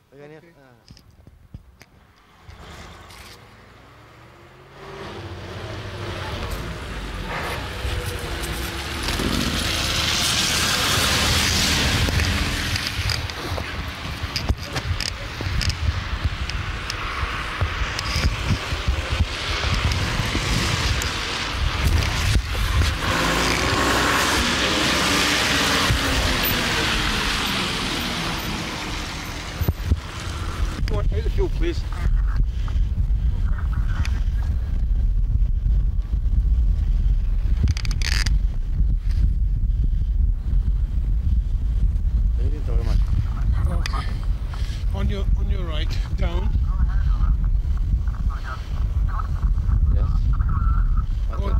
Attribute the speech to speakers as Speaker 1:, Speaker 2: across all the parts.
Speaker 1: Again,
Speaker 2: Okay.
Speaker 1: yeah.
Speaker 3: Come on, out the fuel, please.
Speaker 1: Anything talking about?
Speaker 2: Okay. On your right, down.
Speaker 1: Yes.
Speaker 2: Good.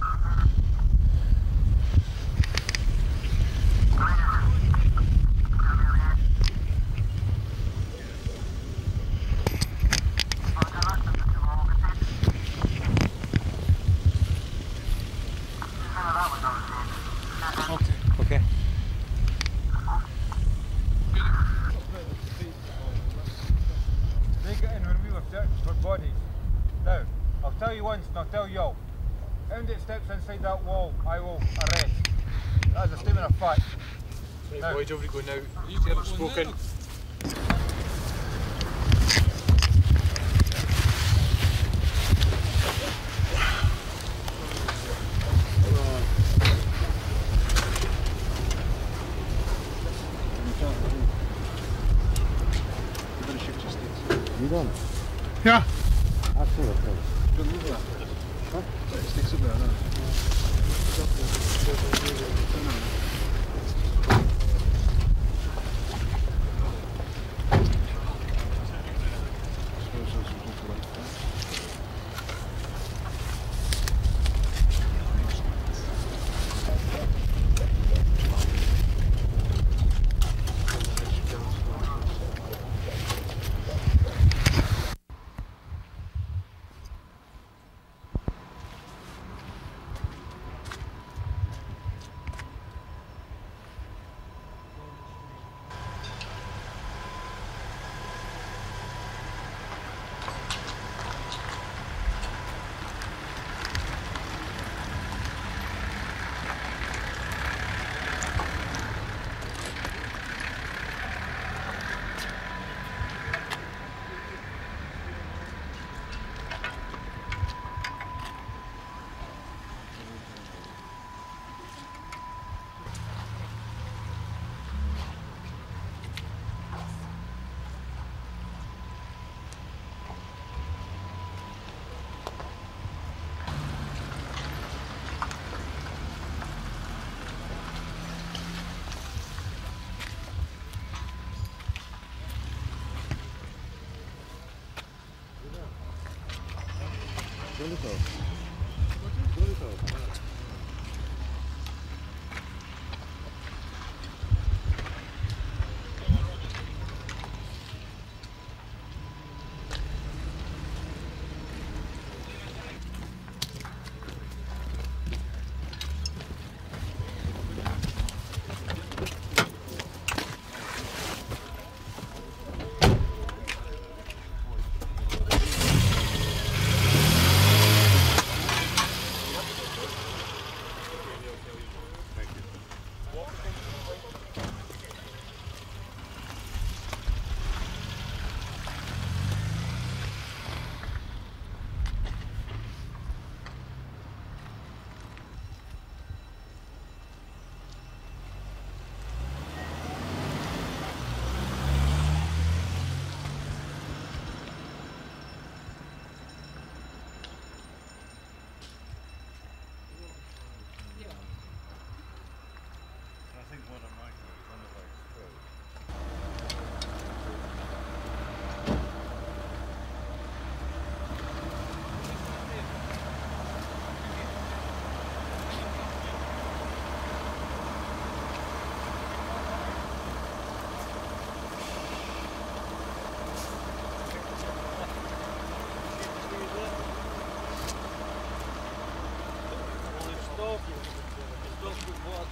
Speaker 2: Okay.
Speaker 1: Okay.
Speaker 3: They get in when we were searching for bodies. Now, I'll tell you once and I'll tell you all. Anyone that steps inside that wall, I will arrest. That's a statement of fact.
Speaker 4: Right,
Speaker 3: No.
Speaker 4: boys, over you go now. You two have spoken.
Speaker 1: You don't?
Speaker 2: Yeah.
Speaker 1: Absolutely.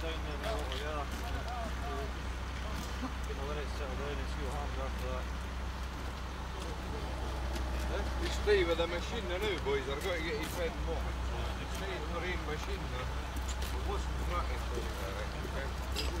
Speaker 4: Let it settle down and see what happens after that.
Speaker 3: You stay with the machine now, boys. I've got to get his head more. It's not a marine machine now. It wasn't dramatic, okay?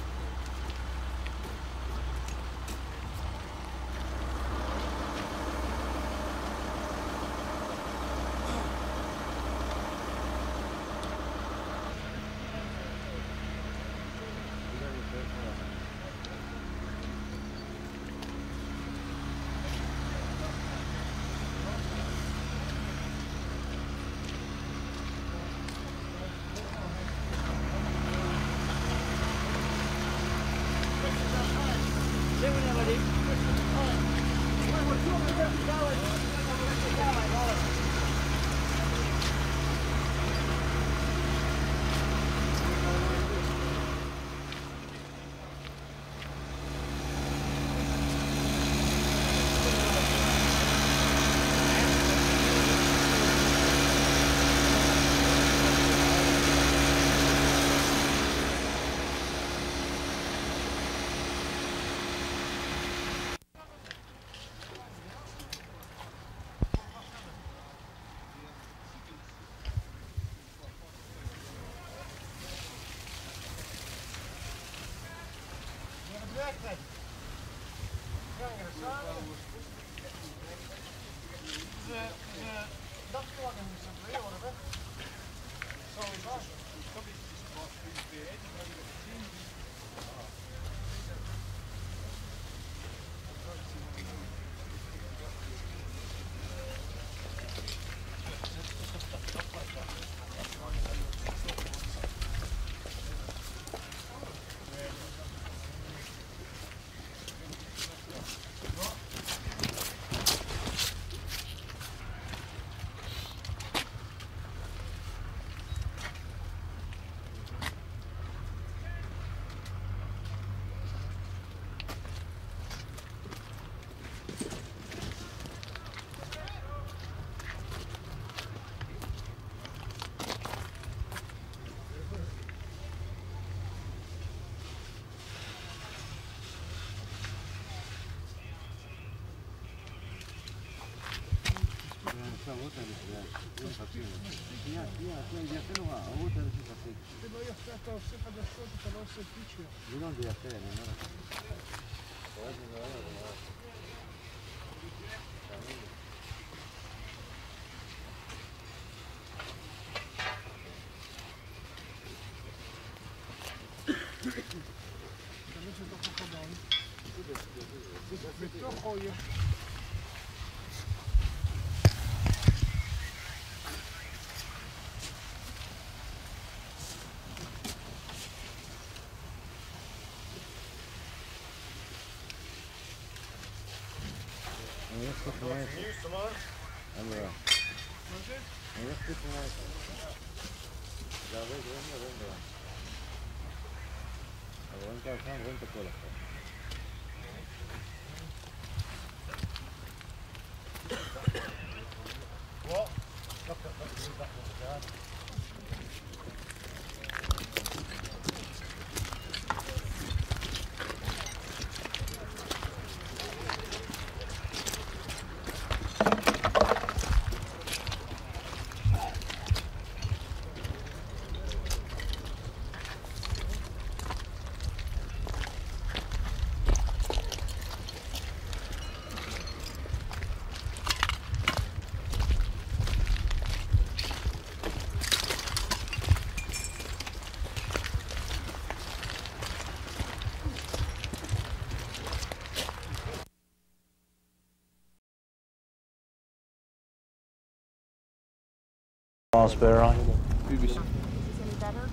Speaker 2: Se noi aspetta sempre da sotto per non essere difficile.
Speaker 1: Io non devi a te, non era.
Speaker 2: Dan is het toch wel gedaan. Met toch gooien.
Speaker 1: Allora, la vedo, venga. Aguanta, aguanta cola. What? Look at that. Spare on.
Speaker 5: Is this any better?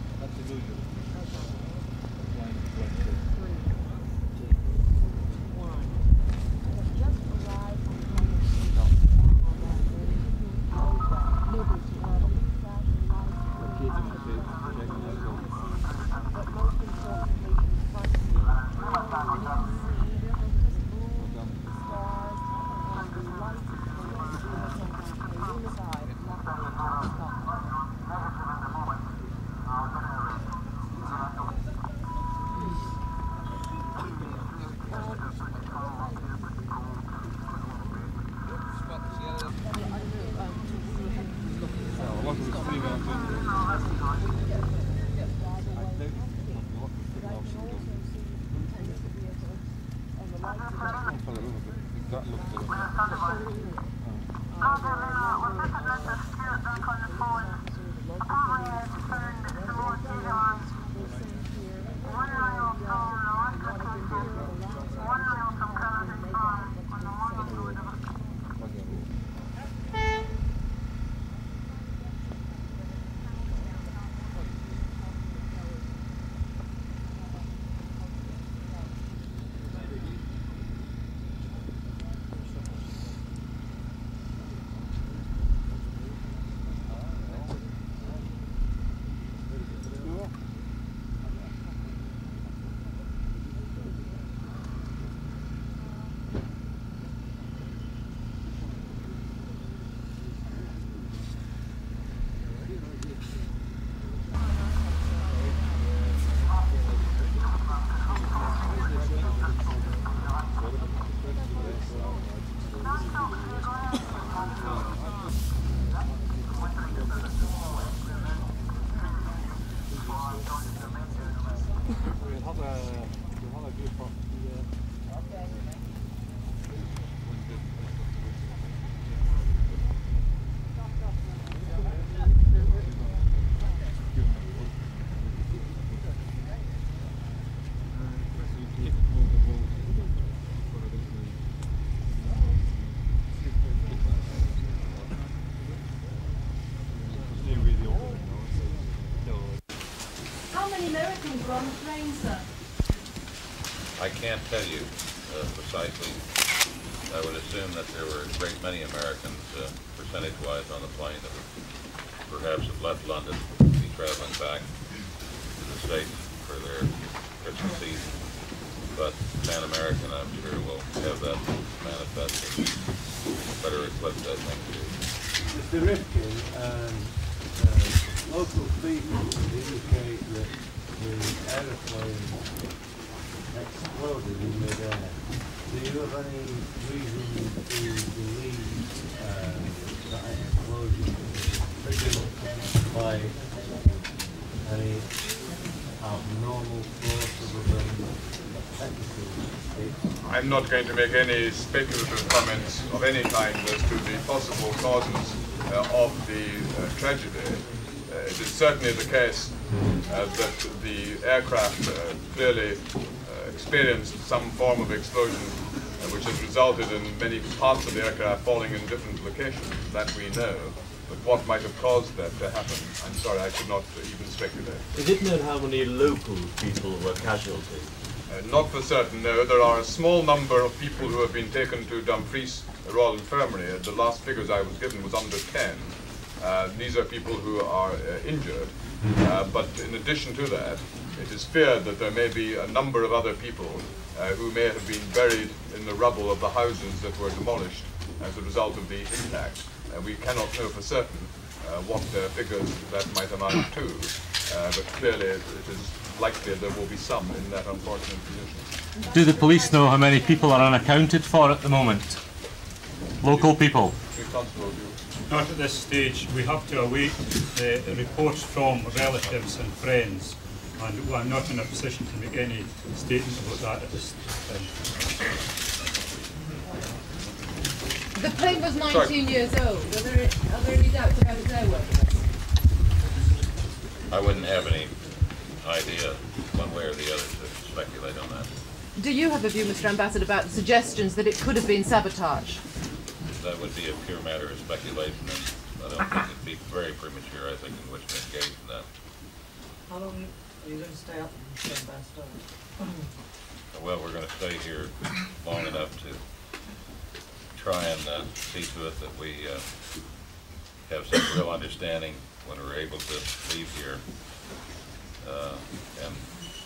Speaker 5: tracking from the plane, sir?
Speaker 6: I can't tell you precisely. I would assume that there were a great many Americans, percentage-wise, on the plane that would perhaps have left London to be traveling back to the States for their Christmas season. But Pan American, I'm sure, will have that manifested better equipped, I think, to.
Speaker 1: Mr. Rifkin, local people indicate that the aeroplane exploded in mid-air. Do you have any reason to believe that explosion was triggered by any abnormal force other than technical?
Speaker 4: I'm not going to make any speculative comments of any kind as to the possible causes of the tragedy. It is certainly the case that the aircraft clearly experienced some form of explosion which has resulted in many parts of the aircraft falling in different locations. That we know. But what might have caused that to happen, I'm sorry, I could not even speculate.
Speaker 7: Is it known how many local people were casualties?
Speaker 4: Not for certain, no. There are a small number of people who have been taken to Dumfries Royal Infirmary. The last figures I was given was under 10. These are people who are injured, but in addition to that, it is feared that there may be a number of other people who may have been buried in the rubble of the houses that were demolished as a result of the impact. We cannot know for certain what figures that might amount to, but clearly it is likely there will be some in that unfortunate position.
Speaker 8: Do the police know how many people are unaccounted for at the moment? Local people?
Speaker 4: Chief Constable,
Speaker 9: Not at this stage. We have to await the reports from relatives and friends, and I'm not in a position to make any statement about that at this time.
Speaker 5: The plane was 19 years old. Are there any doubts about its airworthiness?
Speaker 6: I wouldn't have any idea one way or the other to speculate on that.
Speaker 5: Do you have a view, Mr. Ambassador, about the suggestions that it could have been sabotage?
Speaker 6: That would be a pure matter of speculation, and I don't think it'd be very premature, I think, in which to engage in that.
Speaker 10: How long are you going to stay up, Mr. Ambassador?
Speaker 6: Well, we're going to stay here long enough to try and see to it that we have some real understanding when we're able to leave here and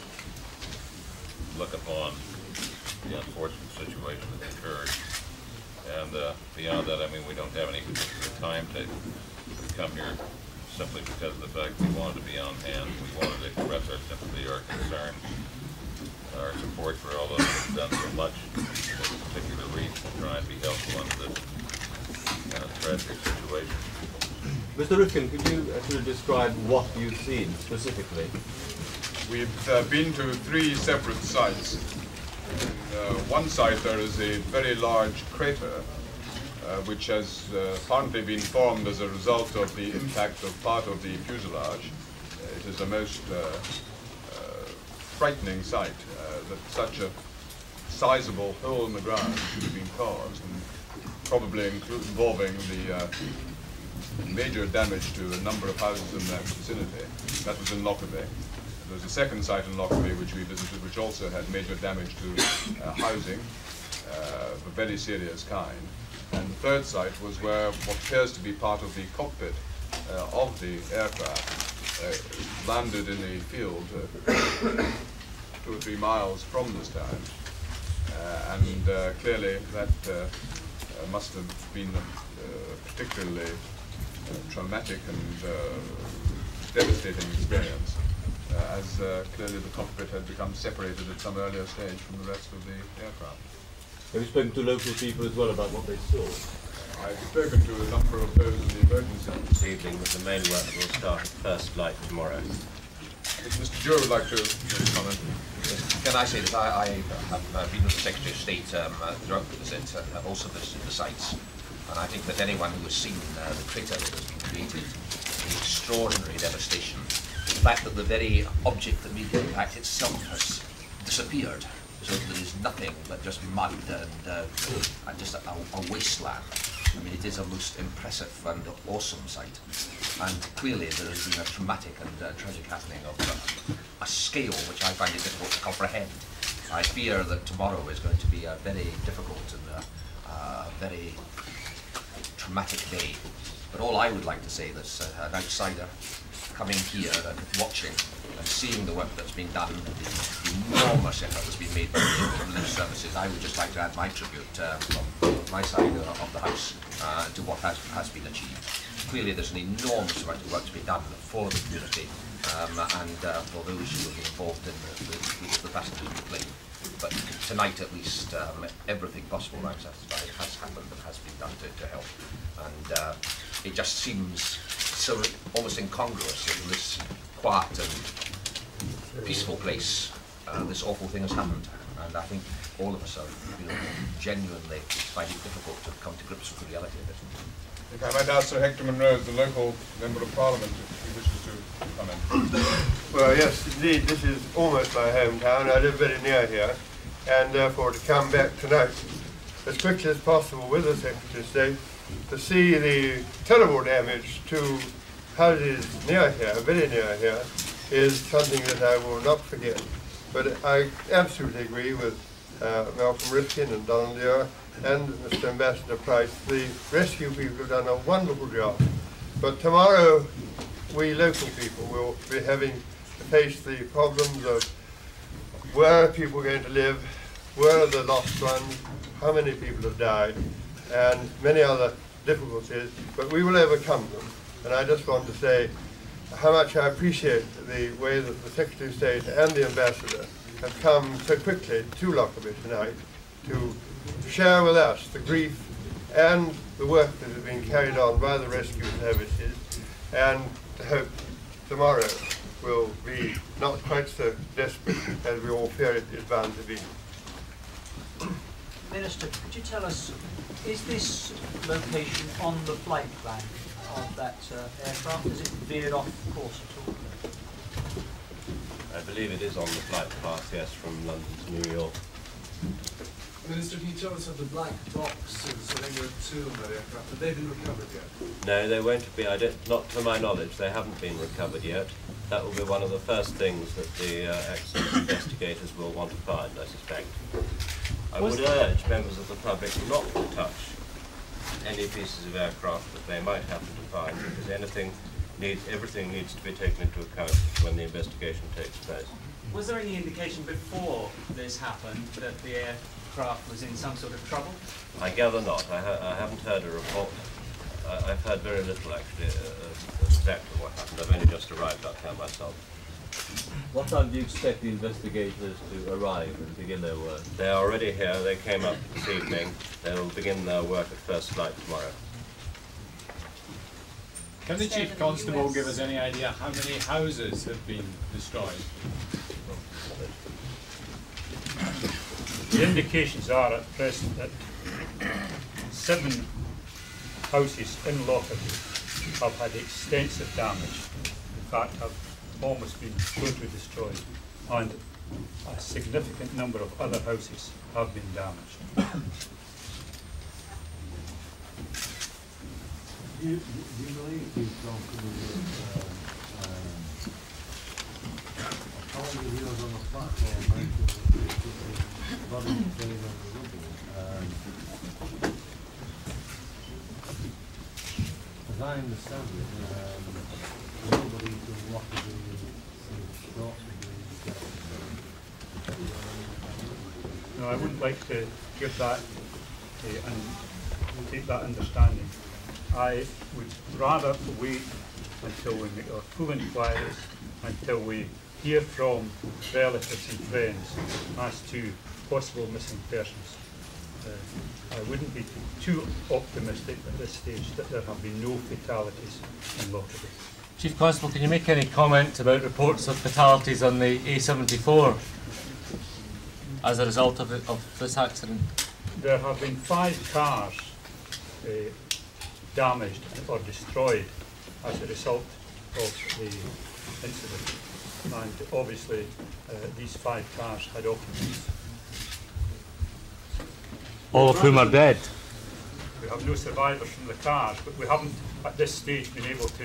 Speaker 6: look upon the unfortunate situation that occurred. And beyond that, I mean, we don't have any particular timetable. We come here simply because of the fact we wanted to be on hand. We wanted to express our sympathy, our concern, our support for all those who have done so much for this particular reason, to try and be helpful under this tragic situation.
Speaker 7: Mr. Rifkin, could you sort of describe what you've seen specifically?
Speaker 4: we've been to 3 separate sites. On one site there is a very large crater which has apparently been formed as a result of the impact of part of the fuselage. It is a most frightening sight that such a sizable hole in the ground should have been caused, and probably involving the major damage to a number of houses in that vicinity. That was in Lockerbie. There was a second site in Lockerbie which we visited, which also had major damage to housing of a very serious kind. And the third site was where what appears to be part of the cockpit of the aircraft landed in a field 2 or 3 miles from this town. And clearly that must have been a particularly traumatic and devastating experience, as clearly the cockpit had become separated at some earlier stage from the rest of the aircraft.
Speaker 7: Have you spoken to local people as well about what they saw?
Speaker 4: I've spoken to a number of those in the emergency.
Speaker 11: This evening with the main work that will start at first flight tomorrow.
Speaker 4: If Mr. Joe would like to comment.
Speaker 12: Can I say that I have been with the Secretary of State throughout the visit, and have also visited the sites. And I think that anyone who has seen the crater that has been created, the extraordinary devastation, the fact that the very object that made the impact itself has disappeared, so there is nothing but just mud and just a wasteland. I mean, it is a most impressive and awesome sight. And clearly there has been a traumatic and tragic happening of a scale which I find it difficult to comprehend. I fear that tomorrow is going to be a very difficult and very traumatic day. But all I would like to say, as an outsider coming here and watching and seeing the work that's been done, the enormous effort that's been made by the relief services, I would just like to add my tribute from my side of the House to what has been achieved. Clearly there's an enormous amount of work to be done for the community and for those who have been involved in the passengers of the plane. But tonight at least everything possible, I'm satisfied, has happened and has been done to help. And it just seems so almost incongruous that in this quiet and peaceful place this awful thing has happened. And I think all of us are genuinely finding it difficult to come to grips with the reality of it.
Speaker 4: If I might ask Sir Hector Munro, the local Member of Parliament, if he wishes to comment.
Speaker 13: Well, yes, indeed, this is almost my hometown. I live very near here, and therefore to come back tonight as quickly as possible with the Secretary of State to see the terrible damage to houses near here, very near here, is something that I will not forget. But I absolutely agree with Malcolm Rifkin and Donald Deere and Mr. Ambassador Price. The rescue people have done a wonderful job. But tomorrow, we local people will be having to face the problems of where are people going to live, where are the lost ones, how many people have died, and many other difficulties, but we will overcome them. And I just want to say how much I appreciate the way that the Secretary of State and the Ambassador have come so quickly to Lockerbie tonight to share with us the grief and the work that has been carried on by the rescue services, and to hope tomorrow will be not quite so desperate as we all fear it is bound to be.
Speaker 10: Minister, could you tell us, is this location on the flight plan of that aircraft? Is it veered off course at all?
Speaker 11: I believe it is on the flight path, yes, from London to New York.
Speaker 1: Minister, can you tell us of the black boxes? I think there are 2 on that aircraft. Have they been recovered yet?
Speaker 11: No, they won't be. Not to my knowledge, they haven't been recovered yet. That will be one of the first things that the accident investigators will want to find, I suspect. I would urge members of the public not to touch any pieces of aircraft that they might happen to find, because everything needs to be taken into account when the investigation takes place.
Speaker 14: Was there any indication before this happened that the aircraft was in some sort of trouble?
Speaker 11: I gather not. I haven't heard a report. I've heard very little, actually, as exactly what happened. I've only just arrived up here myself.
Speaker 7: What time do you expect the investigators to arrive and begin their work?
Speaker 11: They are already here. They came up this evening. They will begin their work at first flight tomorrow.
Speaker 15: Can the Chief Constable give us any idea how many houses have been destroyed?
Speaker 9: The indications are at present that 7 houses in Lockerbie have had extensive damage. In fact, have almost been totally destroyed, and a significant number of other houses have been damaged.
Speaker 1: Do you believe Chief Constable that how many wheels on the platform mounted the body staying on the rubble? As I understand it, nobody from Lockerbie is thought to be.
Speaker 9: No, I wouldn't like to give that and take that understanding. I would rather wait until we make our full inquiries, until we hear from relatives and friends as to possible missing persons. I wouldn't be too optimistic at this stage that there have been no fatalities in Lockerbie.
Speaker 8: Chief Constable, can you make any comment about reports of fatalities on the A74 as a result of this accident?
Speaker 9: There have been 5 cars damaged or destroyed as a result of the incident, and obviously these 5 cars had occupants.
Speaker 8: All of whom are dead?
Speaker 9: We have no survivors from the cars, but we haven't at this stage been able to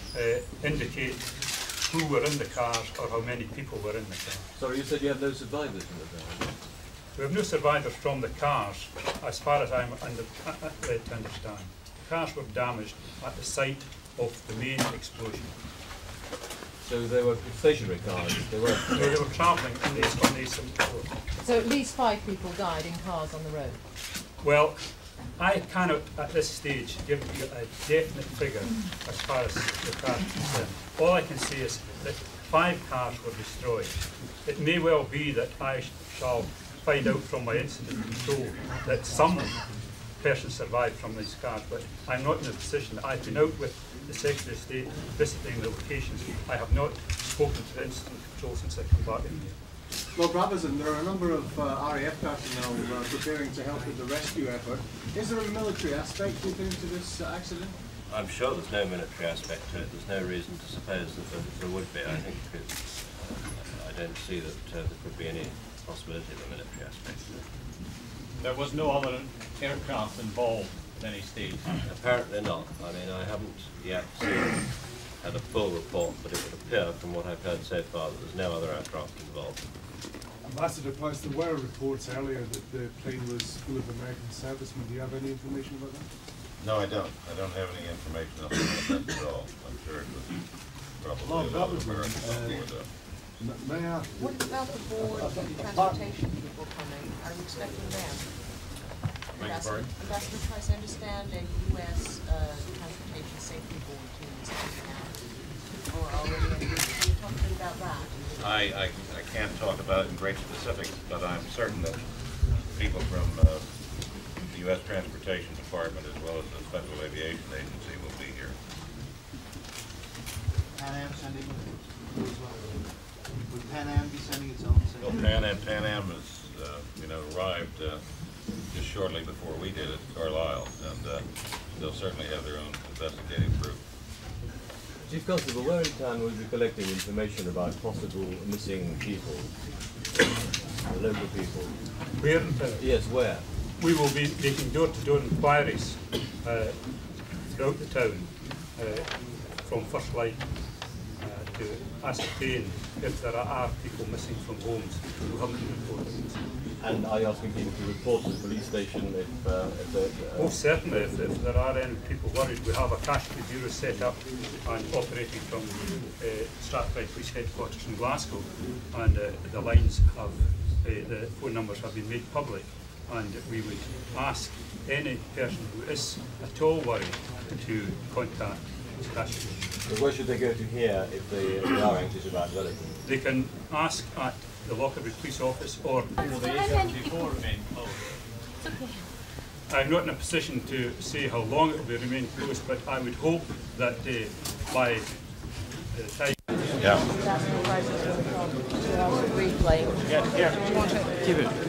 Speaker 9: indicate who were in the cars or how many people were in the car.
Speaker 7: Sorry, you said you have no survivors in the car?
Speaker 9: We have no survivors from the cars, as far as I'm led to understand. The cars were damaged at the site of the main explosion.
Speaker 7: So they were stationary cars? They were?
Speaker 9: No, they were travelling on the A74.
Speaker 5: So at least 5 people died in cars on the road?
Speaker 9: Well, I cannot at this stage give you a definite figure as far as the cars are concerned. All I can say is that 5 cars were destroyed. It may well be that I shall find out from my incident control that some person survived from these cars, but I'm not in a position. I've been out with the Secretary of State visiting the locations. I have not spoken to the incident control since I come back in here.
Speaker 2: Lord Brabazon, there are a number of RAF personnel preparing to help with the rescue effort. Is there a military aspect to this accident?
Speaker 11: I'm sure there's no military aspect to it. There's no reason to suppose that there would be. I think I don't see that there could be any possibility of a military aspect to it.
Speaker 15: There was no other aircraft involved at any stage?
Speaker 11: Apparently not. I mean, I haven't yet had a full report, but it would appear from what I've heard so far that there's no other aircraft involved.
Speaker 2: Ambassador Price, there were reports earlier that the plane was full of American servicemen. Do you have any information about that?
Speaker 6: No, I don't. I don't have any information about that at all. I'm sure it was probably a lot of Americans before that.
Speaker 2: May I ask?
Speaker 5: What about the board transportation people coming? Are you expecting them? Ambassador Price, I understand a U.S. transportation safety board team is coming out. Or already in. Can you talk a bit about that?
Speaker 6: I can't talk about it in great specifics, but I'm certain that people from the U.S. Transportation Department as well as the Special Aviation Agency will be here.
Speaker 16: Pan Am sending as well. Would Pan Am be sending its own?
Speaker 6: Well, Pan Am has arrived just shortly before we did at Carlisle, and they'll certainly have their own investigative group.
Speaker 7: Chief Constable, where in town will you be collecting information about possible missing people, local people?
Speaker 9: Where in town?
Speaker 7: Yes, where?
Speaker 9: We will be making door-to-door inquiries throughout the town from first light to ascertain if there are people missing from homes who haven't been reported.
Speaker 7: And are you asking people to report to the police station if
Speaker 9: Most certainly, if there are any people worried, we have a casualty bureau set up and operating from Strathclyde Police Headquarters in Glasgow, and the lines have, the phone numbers have been made public, and we would ask any person who is at all worried to contact this casualty.
Speaker 7: So where should they go to here if they are anxious about relatives?
Speaker 9: They can ask at the Lockerbie Police Office, or
Speaker 15: will the A74 remain closed?
Speaker 9: I'm not in a position to say how long it will remain closed, but I would hope that by the time.
Speaker 6: Yeah.
Speaker 5: Briefly.
Speaker 9: Yeah.
Speaker 5: Do you want to
Speaker 9: Keep it.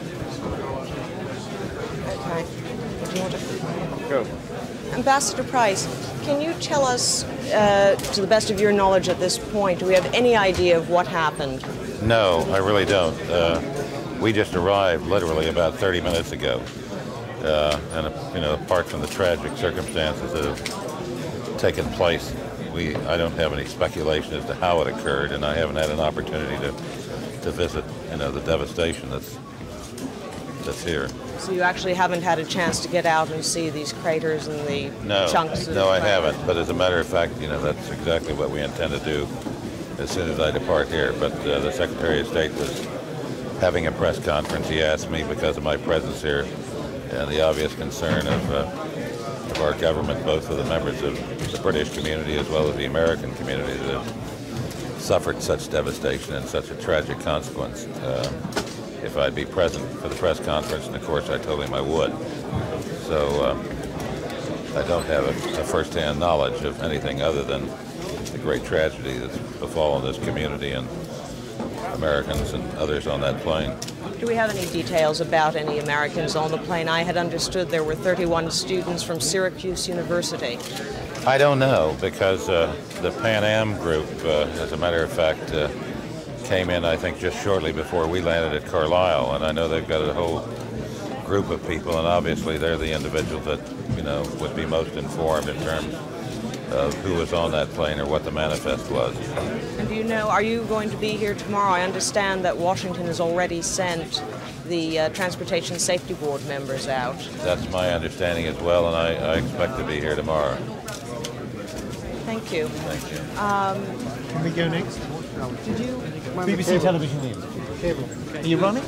Speaker 5: Okay. Do you want to
Speaker 9: go?
Speaker 17: Ambassador Price, can you tell us, to the best of your knowledge at this point, do we have any idea of what happened?
Speaker 6: No, I really don't. We just arrived literally about 30 minutes ago. And apart from the tragic circumstances that have taken place, I don't have any speculation as to how it occurred, and I haven't had an opportunity to visit, the devastation that's here.
Speaker 17: So you actually haven't had a chance to get out and see these craters and the chunks of
Speaker 6: No, I haven't. But as a matter of fact, that's exactly what we intend to do as soon as I depart here. But the Secretary of State was having a press conference. He asked me, because of my presence here, and the obvious concern of our government, both of the members of the British community as well as the American community that have suffered such devastation and such a tragic consequence, if I'd be present for the press conference, and of course I told him I would. So I don't have a first-hand knowledge of anything other than the great tragedy that's befallen this community and Americans and others on that plane.
Speaker 17: Do we have any details about any Americans on the plane? I had understood there were 31 students from Syracuse University.
Speaker 6: I don't know, because the Pan Am group, as a matter of fact, came in, I think, just shortly before we landed at Carlisle, and I know they've got a whole group of people, and obviously they're the individuals that would be most informed in terms of who was on that plane or what the manifest was.
Speaker 17: And do you know, are you going to be here tomorrow? I understand that Washington has already sent the Transportation Safety Board members out.
Speaker 6: That's my understanding as well, and I expect to be here tomorrow.
Speaker 17: Thank you.
Speaker 6: Thank you.
Speaker 18: Can we go next?
Speaker 17: Did you?
Speaker 18: BBC Television News. Are you running?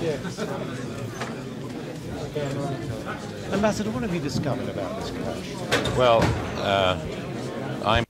Speaker 18: Ambassador, what have you discovered about this crash?
Speaker 6: Well, I'm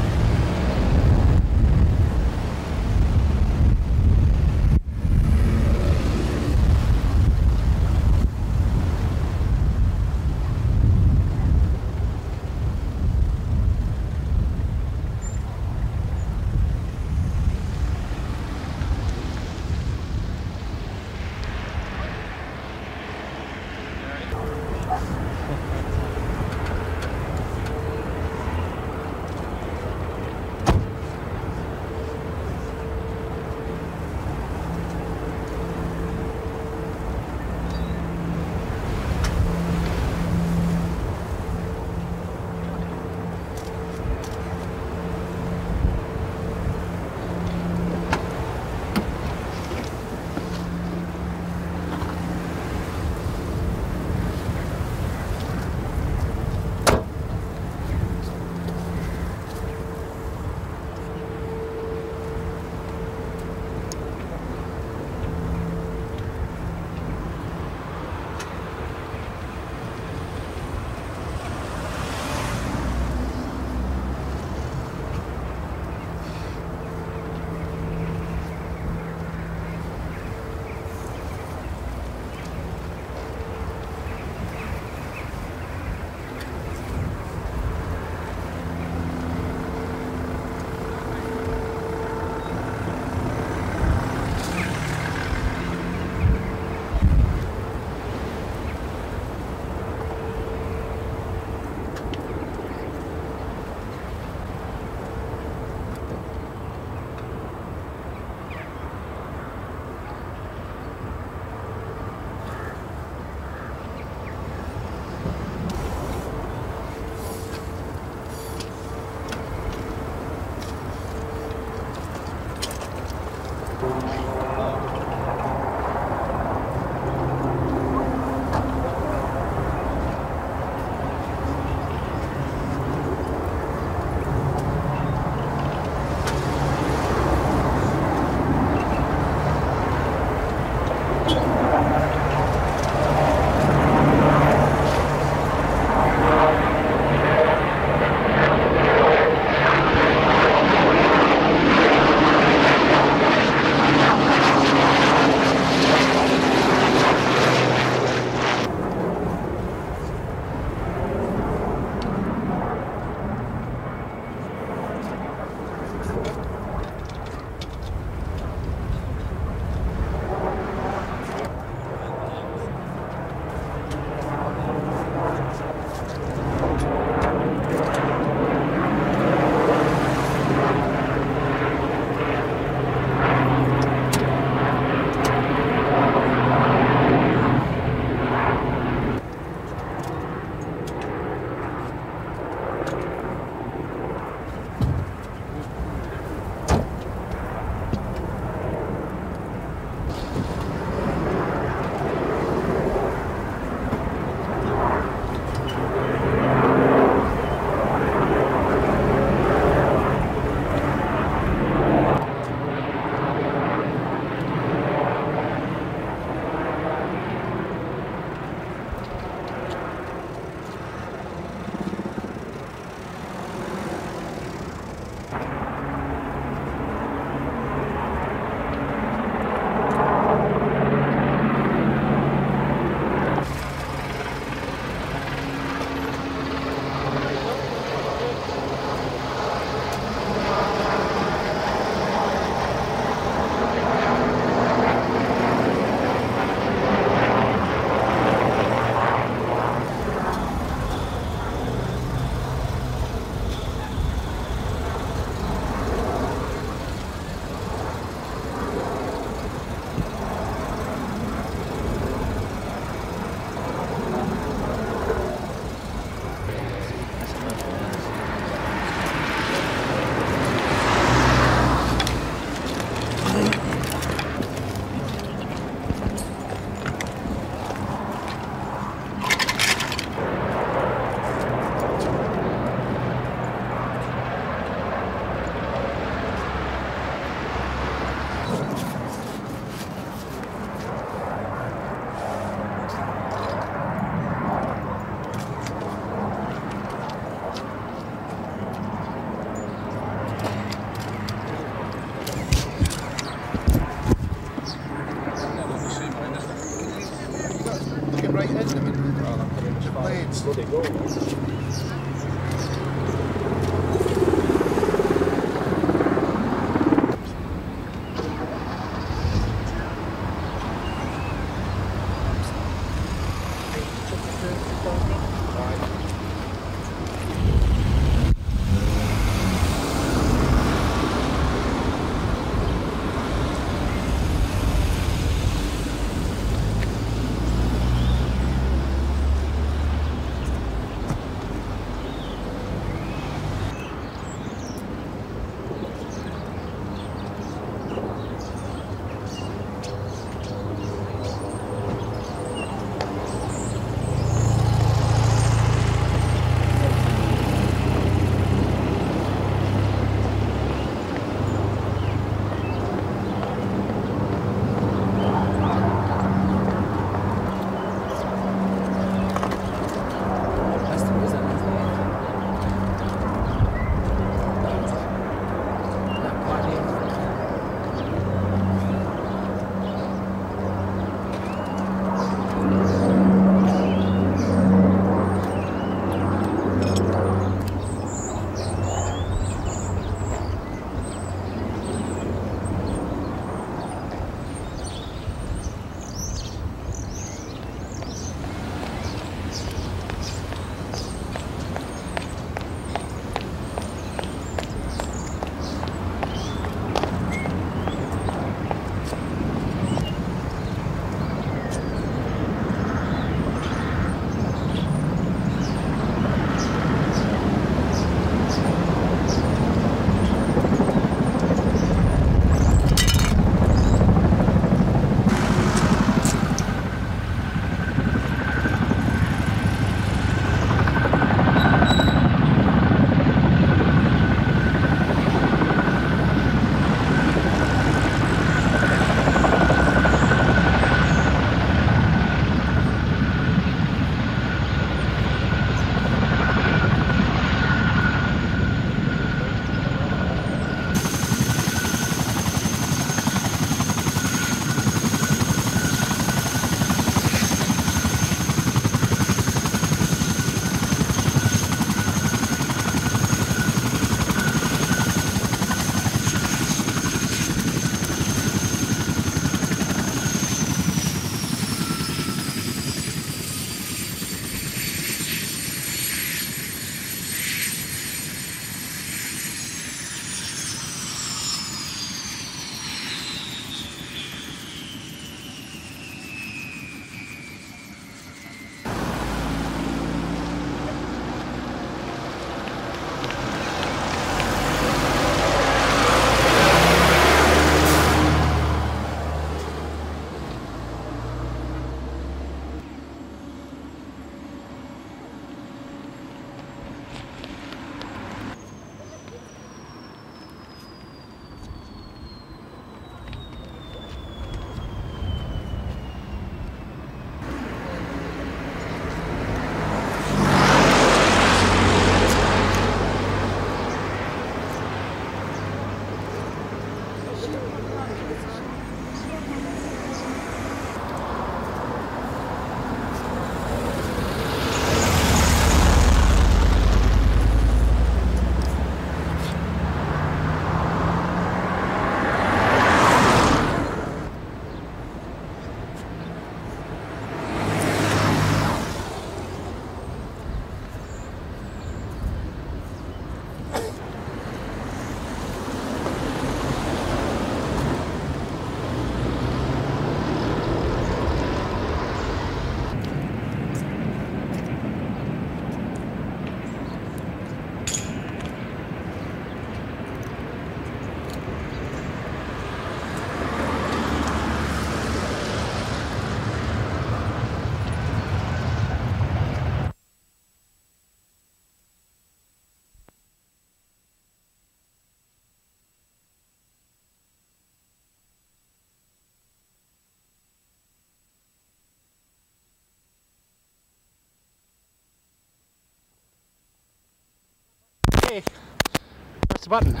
Speaker 18: Okay, press the button.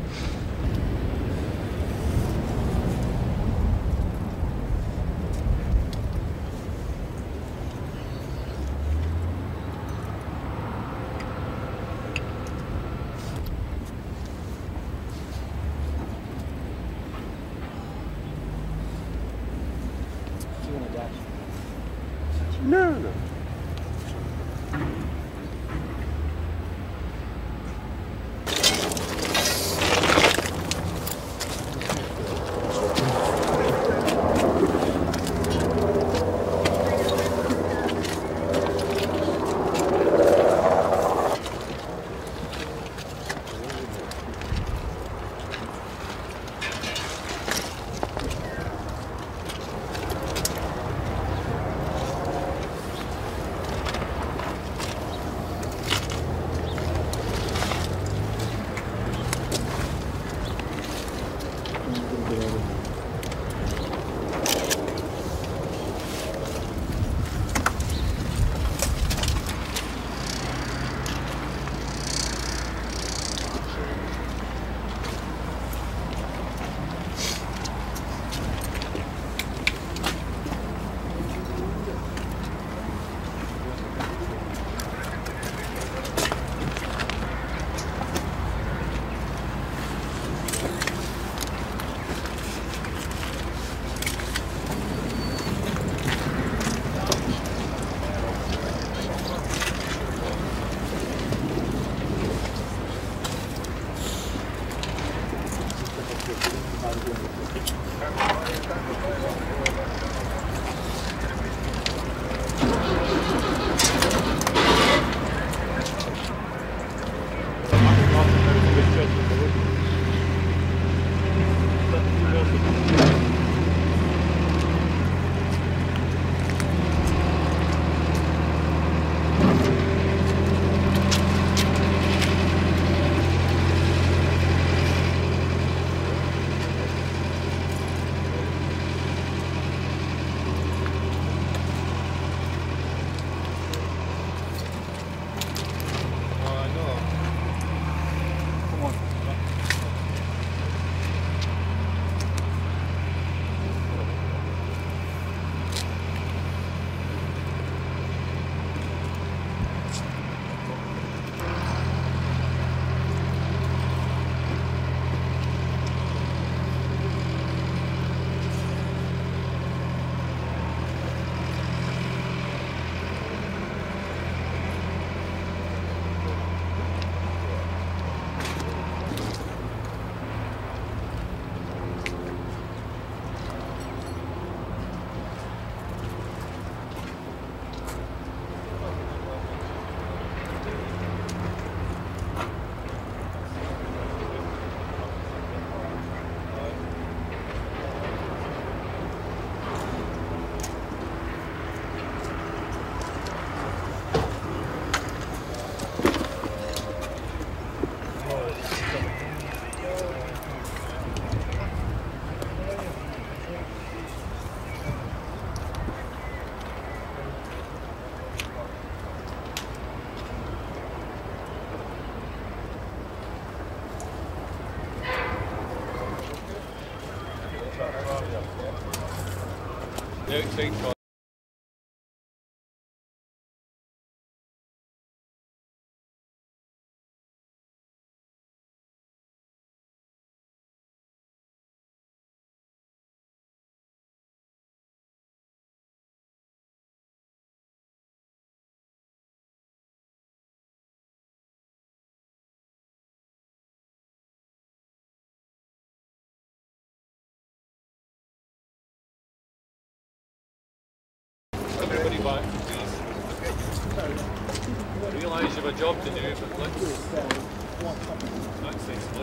Speaker 13: No, no.
Speaker 8: Everybody back, please. Realise you have a job to do, but let's act sensibly.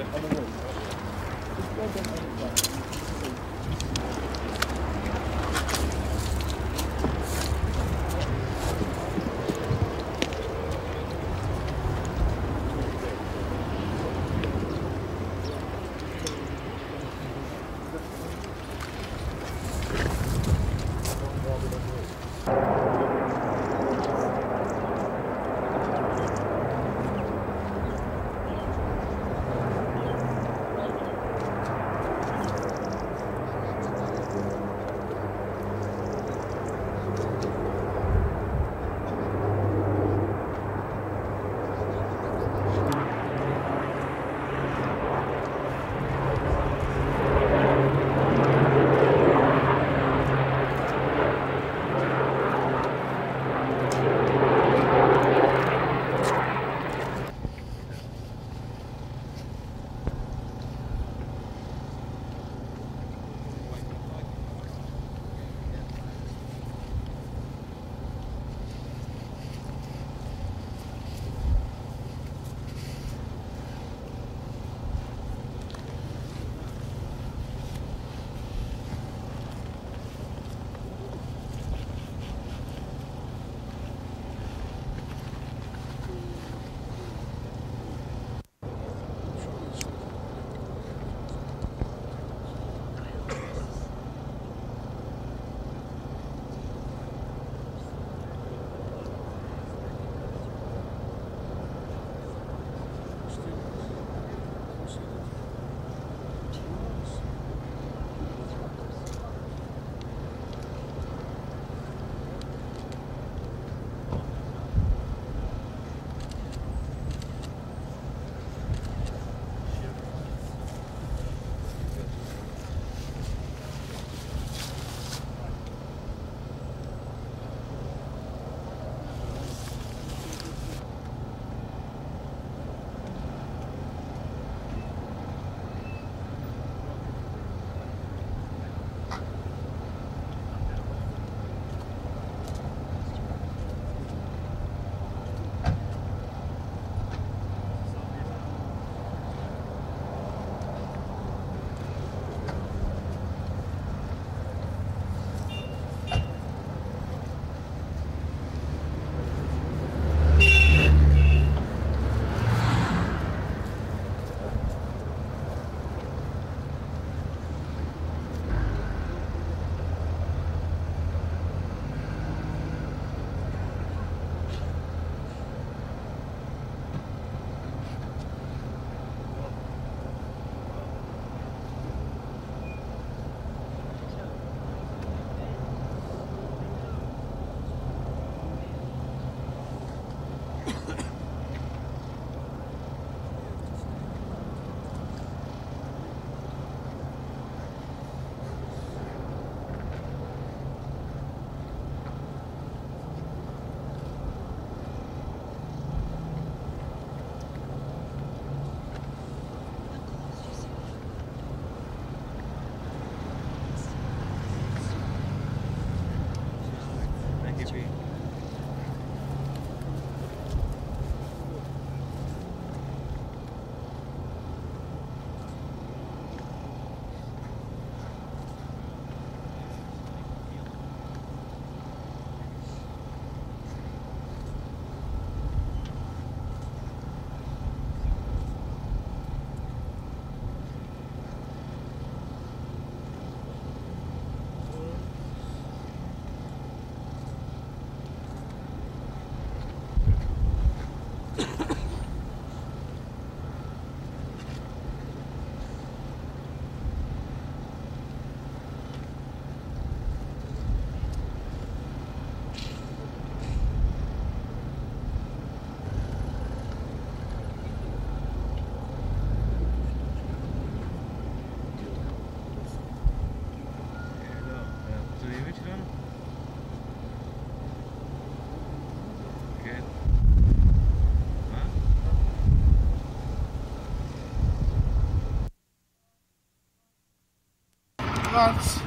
Speaker 19: Lads.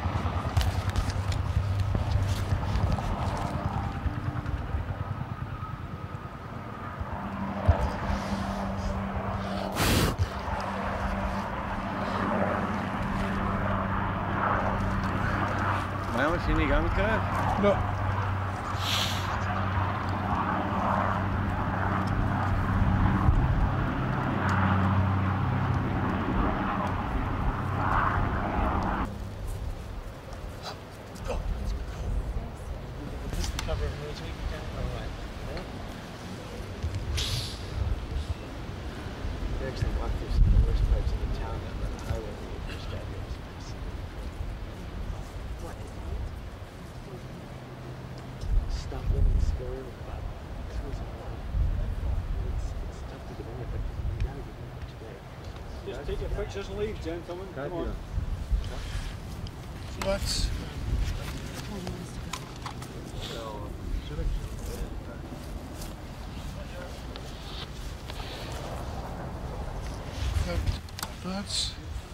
Speaker 20: Waarom is je niet gaan krijgen?
Speaker 19: No.
Speaker 16: Actually, walk through some of the worst parts of the town on the highway when you first drive here. It's nice. Stop in and scare about tourism. It's tough to get in there, but you gotta get in there today.
Speaker 2: Just take your pictures and leave, gentlemen. Come on.
Speaker 19: Lads. Lads.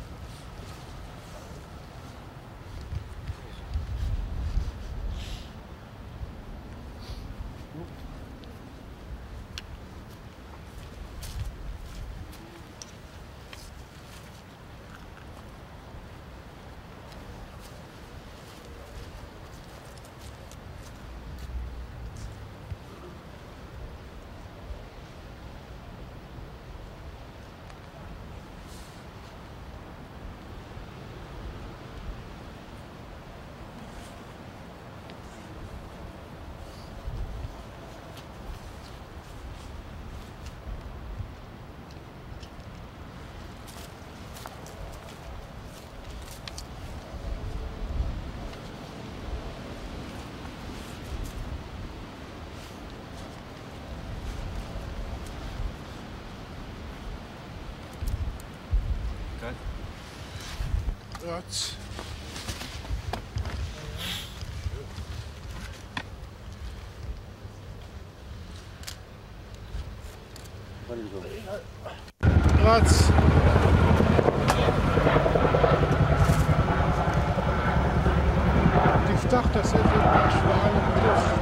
Speaker 19: Lads. Lads. Ik dacht dat ze het was voor alle plus.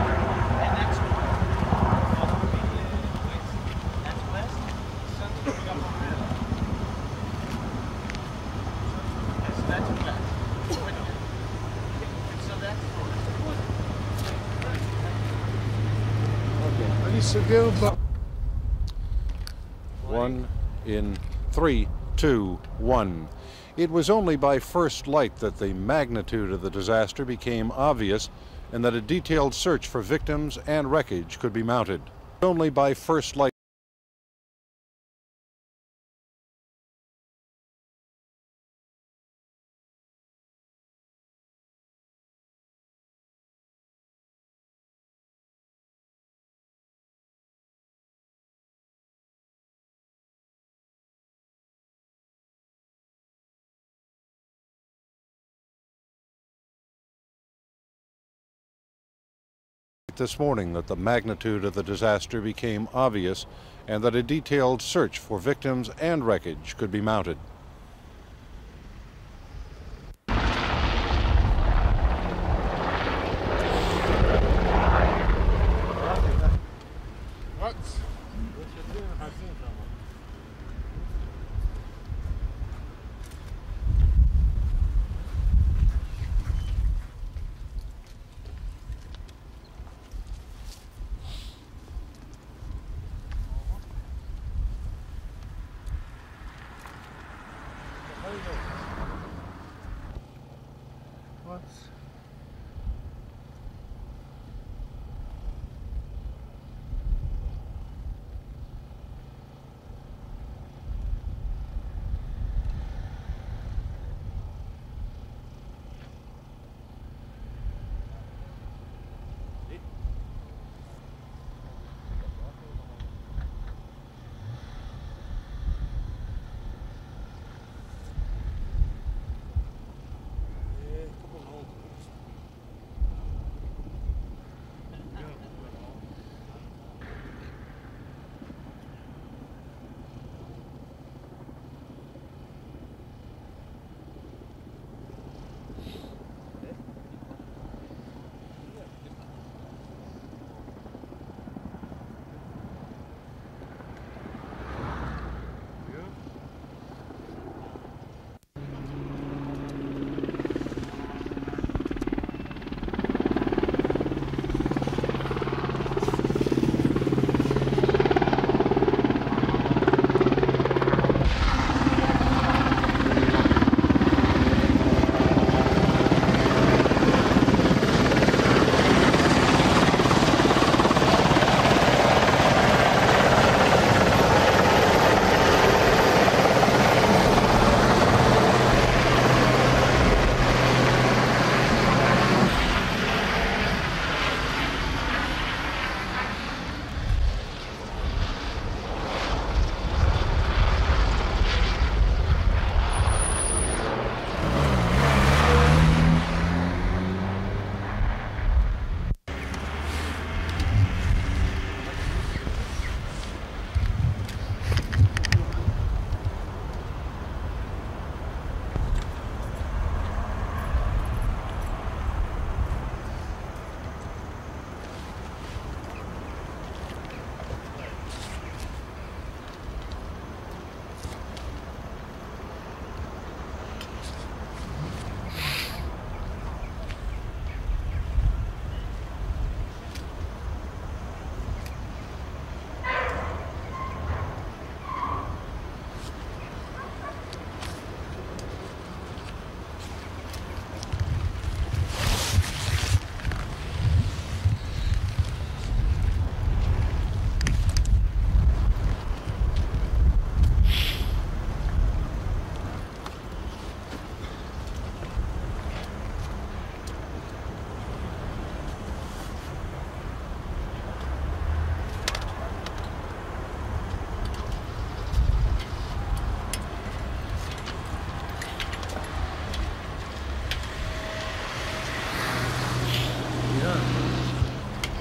Speaker 19: Seville.
Speaker 21: 1 in 3, 2, 1. It was only by first light that the magnitude of the disaster became obvious and that a detailed search for victims and wreckage could be mounted. Only by first light. This morning that the magnitude of the disaster became obvious and that a detailed search for victims and wreckage could be mounted.
Speaker 19: What? What?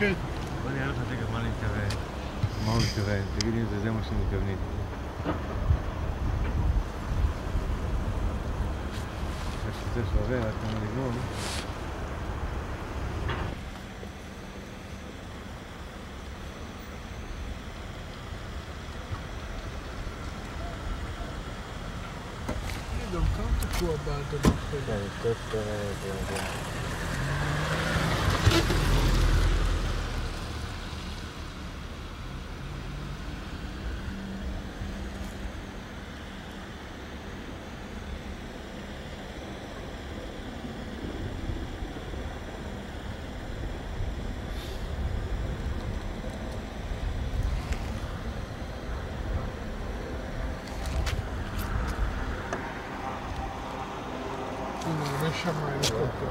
Speaker 19: כן.
Speaker 8: בוא נראה לך תכף מה אני מתכוון. מה הוא מתכוון? תגיד לי אם זה מה שמתכוונים. זה שווה, רק כמה לגמור.
Speaker 19: גם כאן תקוע באדמה.
Speaker 8: כן, קצת...
Speaker 19: הנה, יש שם הליקופטר.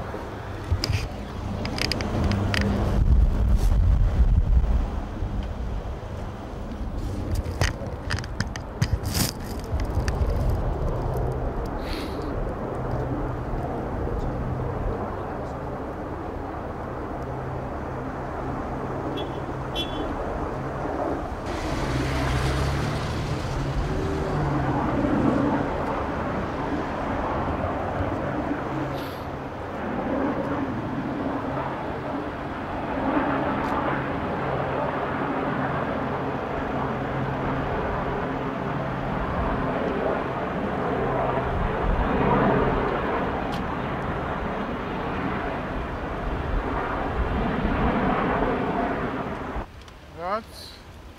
Speaker 19: Rats.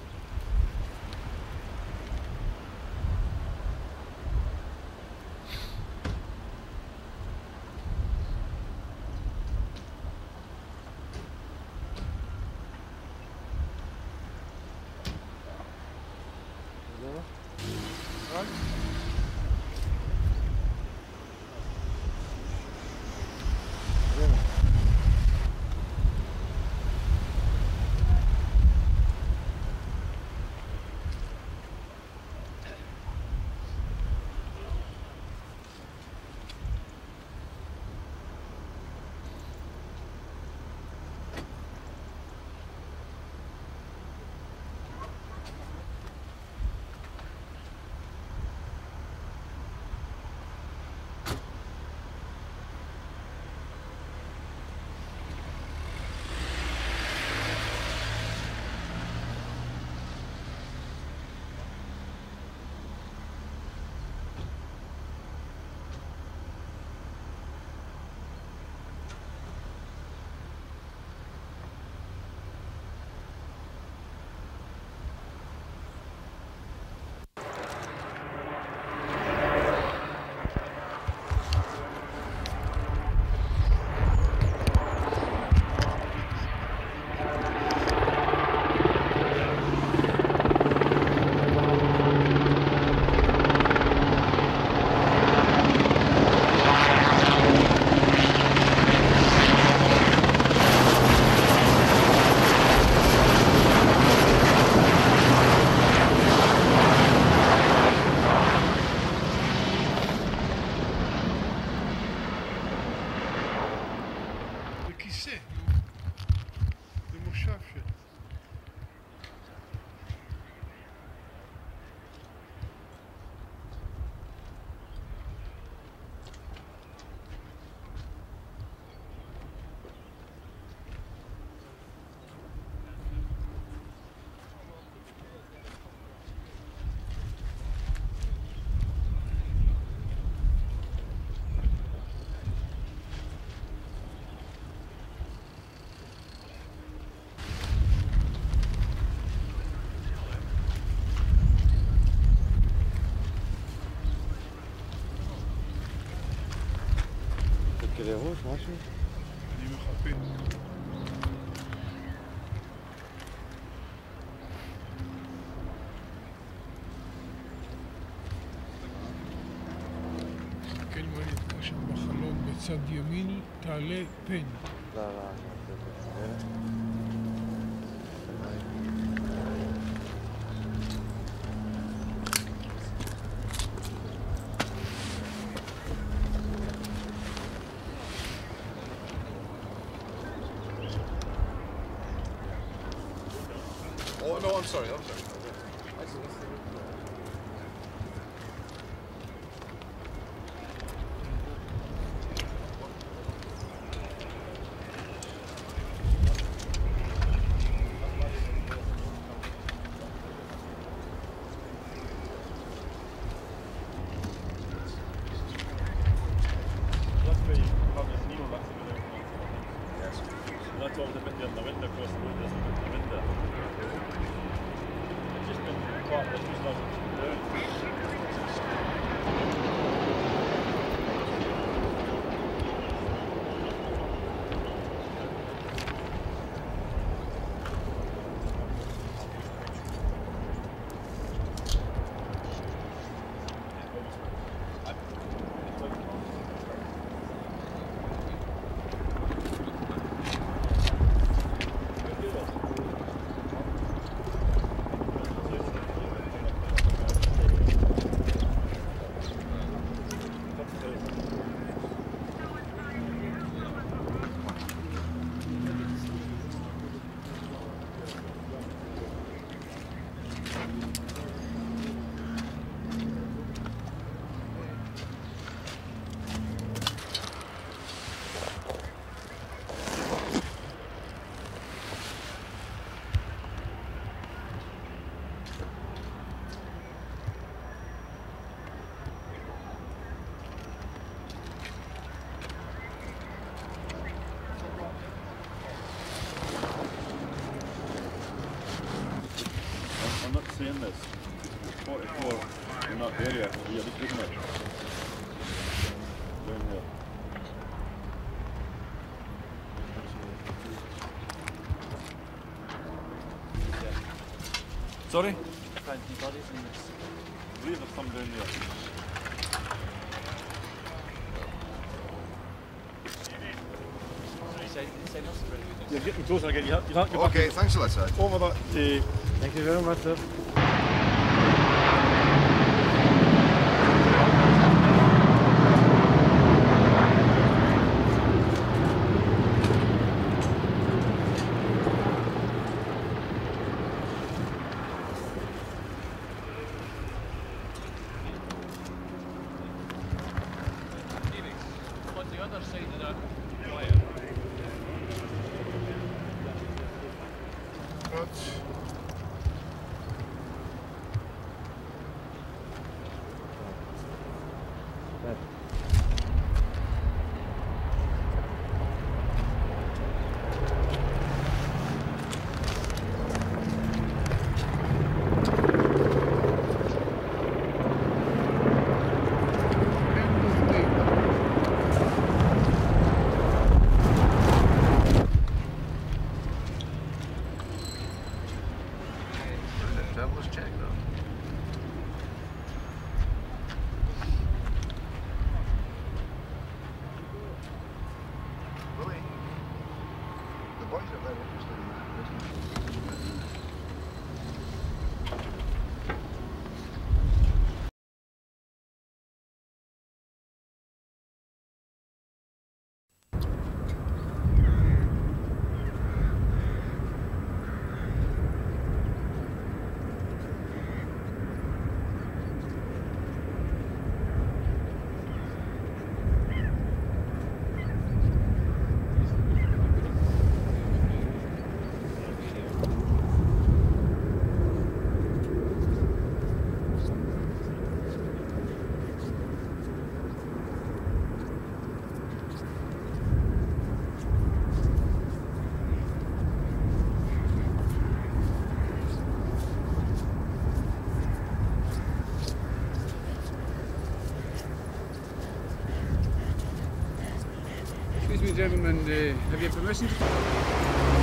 Speaker 19: כיסא, זה מושב של...
Speaker 8: כאבי ראש, משהו?
Speaker 19: אני מחפש. תסתכל מה נתקע שם בחלון בצד ימין, תעלה פן.
Speaker 8: לא, לא, לא.
Speaker 13: no, I'm sorry.
Speaker 3: That's all the window on the window across the road, isn't it? The window. It's just been quite this was not down. I'm not saying this. 44 in that area here, just looking at it. Down here. Sorry?
Speaker 14: Found any bodies in this?
Speaker 3: I believe there's some down there.
Speaker 14: Say must have
Speaker 3: You're getting closer again. You have to go
Speaker 22: Okay,
Speaker 3: back
Speaker 22: thanks a lot, sir.
Speaker 3: over that.
Speaker 22: Thank you very much, sir.
Speaker 23: On the other side of that wire.
Speaker 22: Traveler's check, though. Willie, the boys are very interested in that business.
Speaker 15: Excuse me, gentlemen, have you permission to...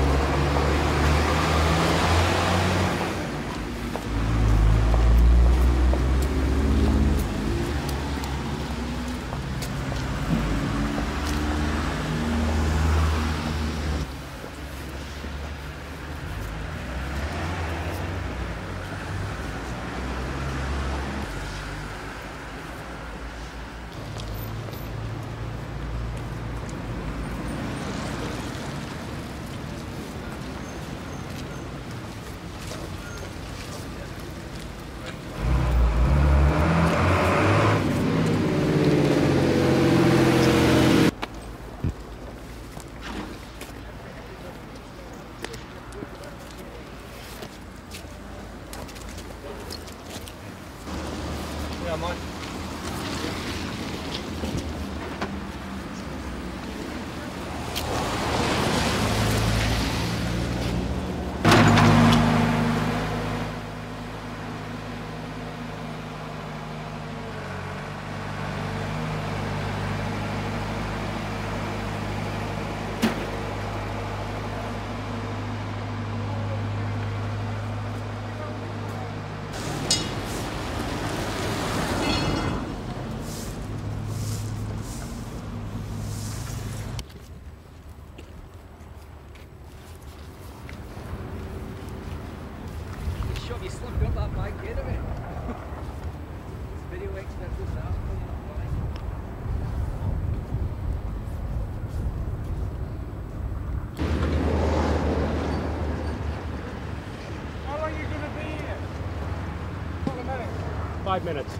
Speaker 2: How long are you going to be here?
Speaker 18: 5 minutes.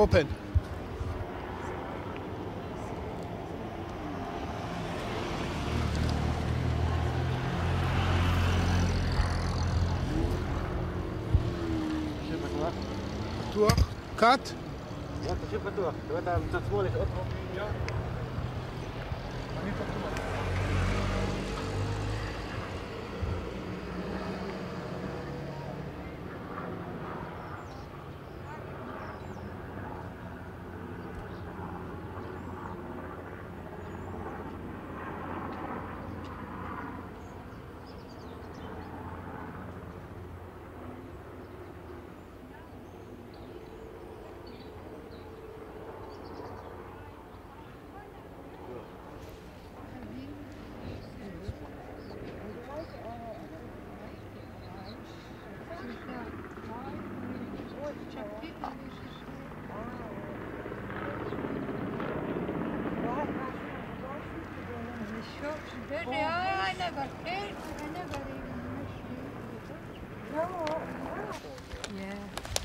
Speaker 19: Open. פתוח. cut.
Speaker 20: תשאיר פתוח. אתה רואה את המצד שמאל, יש עוד חוק. אני פתוח.
Speaker 4: I never ate, I never even missed it. Yeah.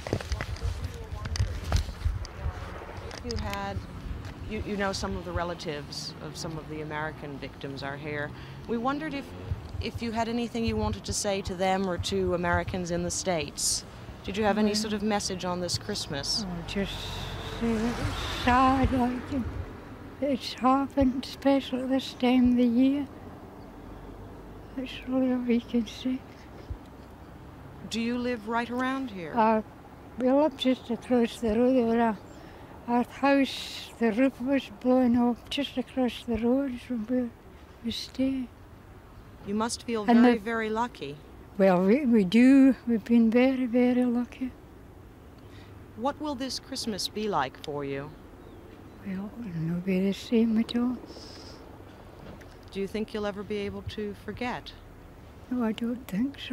Speaker 17: You had, you know some of the relatives of some of the American victims are here. We wondered if you had anything you wanted to say to them or to Americans in the States. Did you have any sort of message on this Christmas?
Speaker 4: Oh, just say that it's sad, like it's happened, especially this time of the year. That's really all we can say.
Speaker 17: Do you live right around here?
Speaker 4: We live just across the road. There were our house, the roof was blown off just across the road from where we stay.
Speaker 17: You must feel
Speaker 4: And
Speaker 17: very, very lucky.
Speaker 4: Well, we do. We've been very, very lucky.
Speaker 17: What will this Christmas be like for you?
Speaker 4: Well, it'll not be the same at all.
Speaker 17: Do you think you'll ever be able to forget?
Speaker 4: No, I don't think so.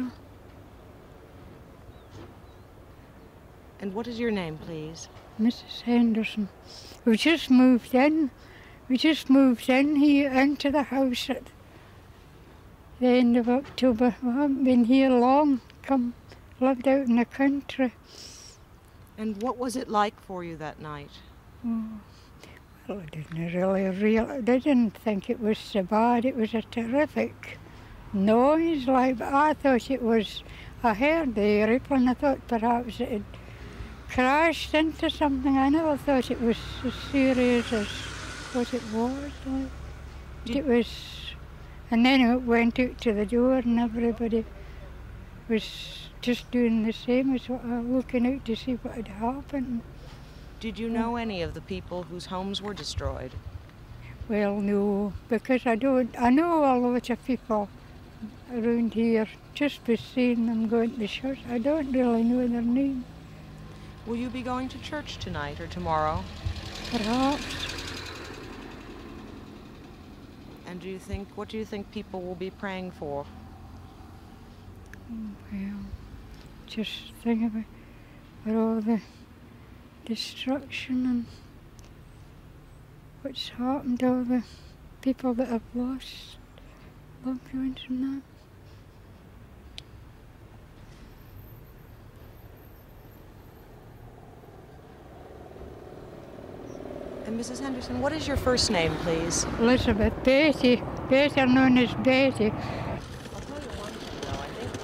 Speaker 17: And what is your name, please?
Speaker 4: Mrs. Henderson. We just moved in. We just moved in here into the house at the end of October. We haven't been here long. Lived out in the country.
Speaker 17: And what was it like for you that night?
Speaker 4: Oh, well, I didn't think it was so bad. It was a terrific noise. Like, I thought it was, I heard the aeroplane. I thought perhaps it had crashed into something. I never thought it was as serious as what it was. Like. It was, and then it went out to the door and everybody was just doing the same as what I was looking out to see what had happened.
Speaker 17: Did you know any of the people whose homes were destroyed?
Speaker 4: Well, no, because I know a lot of people around here just by seeing them going to church. I don't really know their name.
Speaker 17: Will you be going to church tonight or tomorrow?
Speaker 4: Perhaps.
Speaker 17: And what do you think people will be praying for?
Speaker 4: Well, just think about all the destruction and what's happened to all the people that have lost loved ones and that.
Speaker 17: And Mrs. Henderson, what is your first name, please?
Speaker 4: Elizabeth. Betty, better known as Betty.
Speaker 17: I'll tell you one thing, though, I think.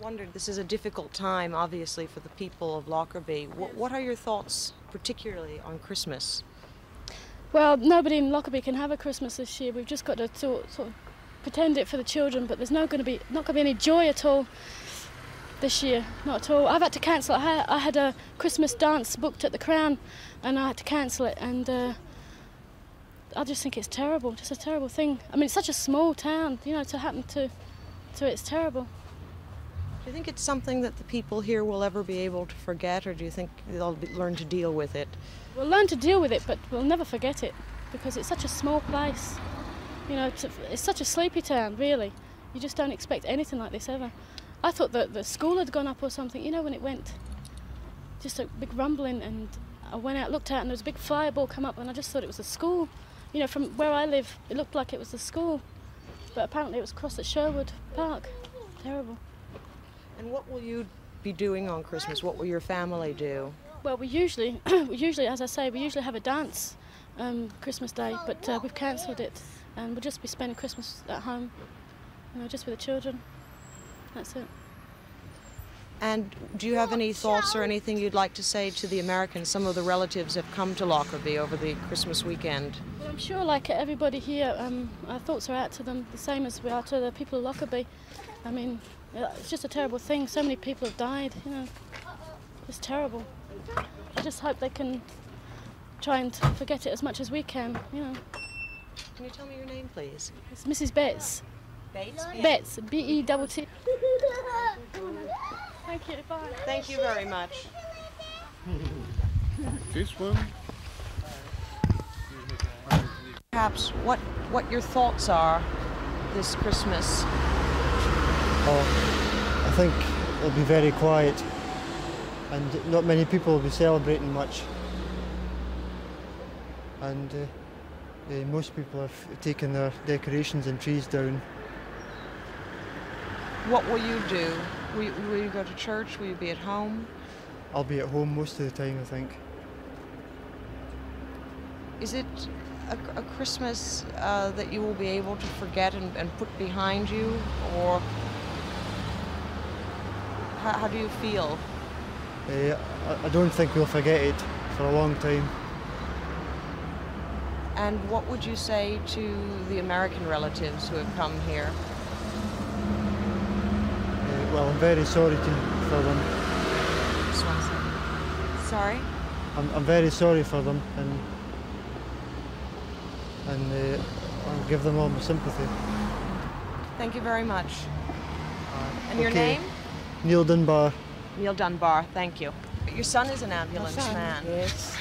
Speaker 17: wondered, this is a difficult time, obviously, for the people of Lockerbie. What are your thoughts, particularly on Christmas?
Speaker 1: Well, nobody in Lockerbie can have a Christmas this year. We've just got to sort of pretend it for the children, but there's not going to be any joy at all this year, not at all. I've had to cancel it. I had a Christmas dance booked at the Crown, and I had to cancel it, and I just think it's terrible, just a terrible thing. I mean, it's such a small town, you know, to happen to it's terrible.
Speaker 17: Do you think it's something that the people here will ever be able to forget, or do you think they'll learn to deal with it?
Speaker 1: We'll learn to deal with it, but we'll never forget it, because it's such a small place. You know, it's such a sleepy town, really. You just don't expect anything like this ever. I thought that the school had gone up or something, you know, when it went. Just a big rumbling, and I went out, looked out, and there was a big fireball come up, and I just thought it was the school. You know, from where I live, it looked like it was the school, but apparently it was across at Sherwood Park. Terrible.
Speaker 17: And what will you be doing on Christmas? What will your family do?
Speaker 1: Well, we usually, as I say, we usually have a dance Christmas Day, but we've cancelled it, and we'll just be spending Christmas at home, you know, just with the children. That's it.
Speaker 17: And do you have any thoughts or anything you'd like to say to the Americans? Some of the relatives have come to Lockerbie over the Christmas weekend.
Speaker 1: Well, I'm sure, like everybody here, our thoughts are out to them, the same as we are to the people of Lockerbie. I mean, it's just a terrible thing. So many people have died, you know. It's terrible. I just hope they can try and forget it as much as we can, you know.
Speaker 17: Can you tell me your name, please?
Speaker 1: It's Mrs. Betts.
Speaker 17: Bates?
Speaker 1: Betts, B-E-T-T. Thank you, bye.
Speaker 17: Thank you very much.
Speaker 21: This one.
Speaker 17: Perhaps what your thoughts are this Christmas.
Speaker 10: Oh, I think it'll be very quiet, and not many people will be celebrating much. And most people have taken their decorations and trees down.
Speaker 17: What will you do? Will you go to church? Will you be at home?
Speaker 10: I'll be at home most of the time, I think.
Speaker 17: Is it a Christmas that you will be able to forget and put behind you, or how do you feel?
Speaker 10: I don't think we'll forget it for a long time.
Speaker 17: And what would you say to the American relatives who have come here?
Speaker 10: Well, I'm very sorry for them.
Speaker 17: Sorry?
Speaker 10: I'm very sorry for them, and I'll give them all my sympathy.
Speaker 17: Thank you very much. And your
Speaker 10: Okay.
Speaker 17: name?
Speaker 10: Neil Dunbar.
Speaker 17: Neil Dunbar, thank you. Your son is an ambulance man.
Speaker 12: Yes.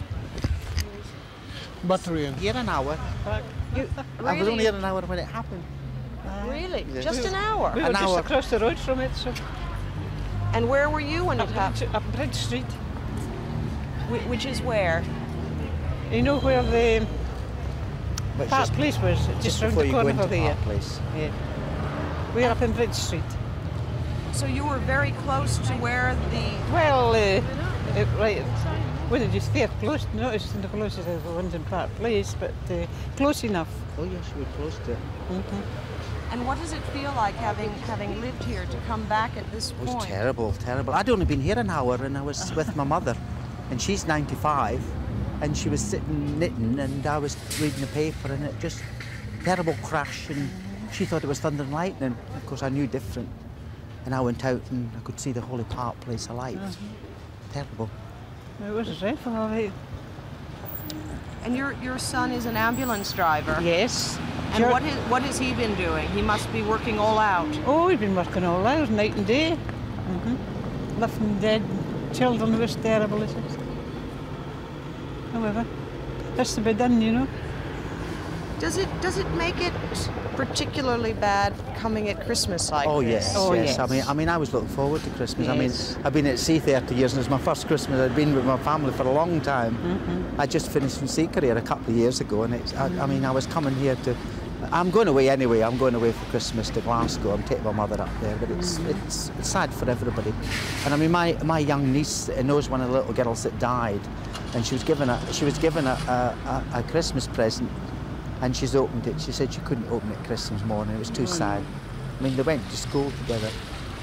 Speaker 10: Battery.
Speaker 12: Here an hour. I was only here an hour when it happened.
Speaker 17: Really?
Speaker 12: Yes.
Speaker 17: Just an hour?
Speaker 12: We were just
Speaker 17: across the road from it, so. And where were you when it happened?
Speaker 24: Up Bridge Street.
Speaker 17: Which is where?
Speaker 24: You know where the Park Place was? Just round the corner from here. Yeah. We're up in Bridge Street.
Speaker 17: So you were very close to where the...
Speaker 24: Well, right, well, it is fair close, not as close as the ones in Park Place, but close enough.
Speaker 12: Oh yes, we were close to it.
Speaker 17: And what does it feel like having lived here to come back at this point?
Speaker 12: It was terrible, terrible. I'd only been here an hour and I was with my mother, and she's 95, and she was sitting knitting, and I was reading the paper, and it just, terrible crash, and she thought it was thunder and lightning. Of course, I knew different. And I went out and I could see the Holy Park Place alight. Terrible.
Speaker 24: It was dreadful, all right.
Speaker 17: And your son is an ambulance driver?
Speaker 24: Yes.
Speaker 17: And what has he been doing? He must be working all out.
Speaker 24: Oh, he's been working all out, night and day. Lifting dead children was terrible, it is. However, has to be done, you know.
Speaker 17: Does it make it particularly bad coming at Christmas like
Speaker 12: Oh
Speaker 17: this?
Speaker 12: yes,
Speaker 17: Oh,
Speaker 12: yes. I mean, I was looking forward to Christmas. I mean, I've been at sea 30 years, and it's my first Christmas I'd been with my family for a long time. I just finished in sea career a couple of years ago, and it's, I mean, I was coming here to. I'm going away anyway. I'm going away for Christmas to Glasgow. I'm taking my mother up there, but it's sad for everybody. And I mean, my young niece knows one of the little girls that died, and she was given a Christmas present. And she's opened it. She said she couldn't open it Christmas morning. It was too sad. I mean, they went to school together.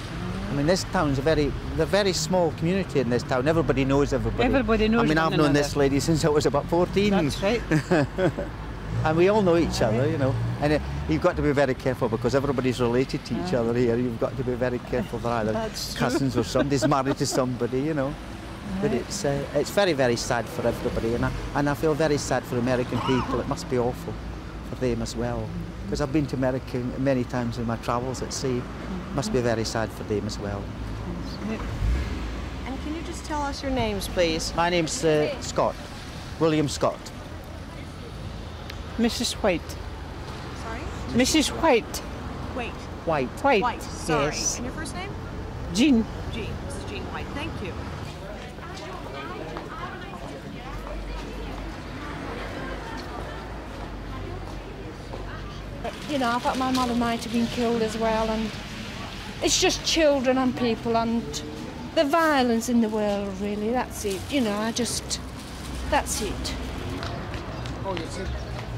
Speaker 12: I mean, this town's a very small community in this town. Everybody knows everybody.
Speaker 24: Everybody knows
Speaker 12: I mean, I've known this lady since I was about 14.
Speaker 24: That's right.
Speaker 12: And we all know each other, you know. And you've got to be very careful because everybody's related to each other here. You've got to be very careful. They're either cousins or somebody's married to somebody, you know. But it's very, very sad for everybody, and I feel very sad for American people. It must be awful for them as well, because I've been to America many times in my travels at sea. It must be very sad for them as well.
Speaker 17: And can you just tell us your names, please?
Speaker 12: My name's Scott, William Scott.
Speaker 24: Mrs. White.
Speaker 17: Sorry?
Speaker 24: Mrs. White.
Speaker 17: Wait.
Speaker 12: White.
Speaker 24: White.
Speaker 17: White. Sorry.
Speaker 24: Yes.
Speaker 17: And your first name?
Speaker 24: Jean.
Speaker 17: Jean. Mrs. Jean White. Thank you.
Speaker 5: You know, I thought my mother might have been killed as well, and it's just children and people and the violence in the world, really. That's it. You know, that's it.
Speaker 17: Oh, you see.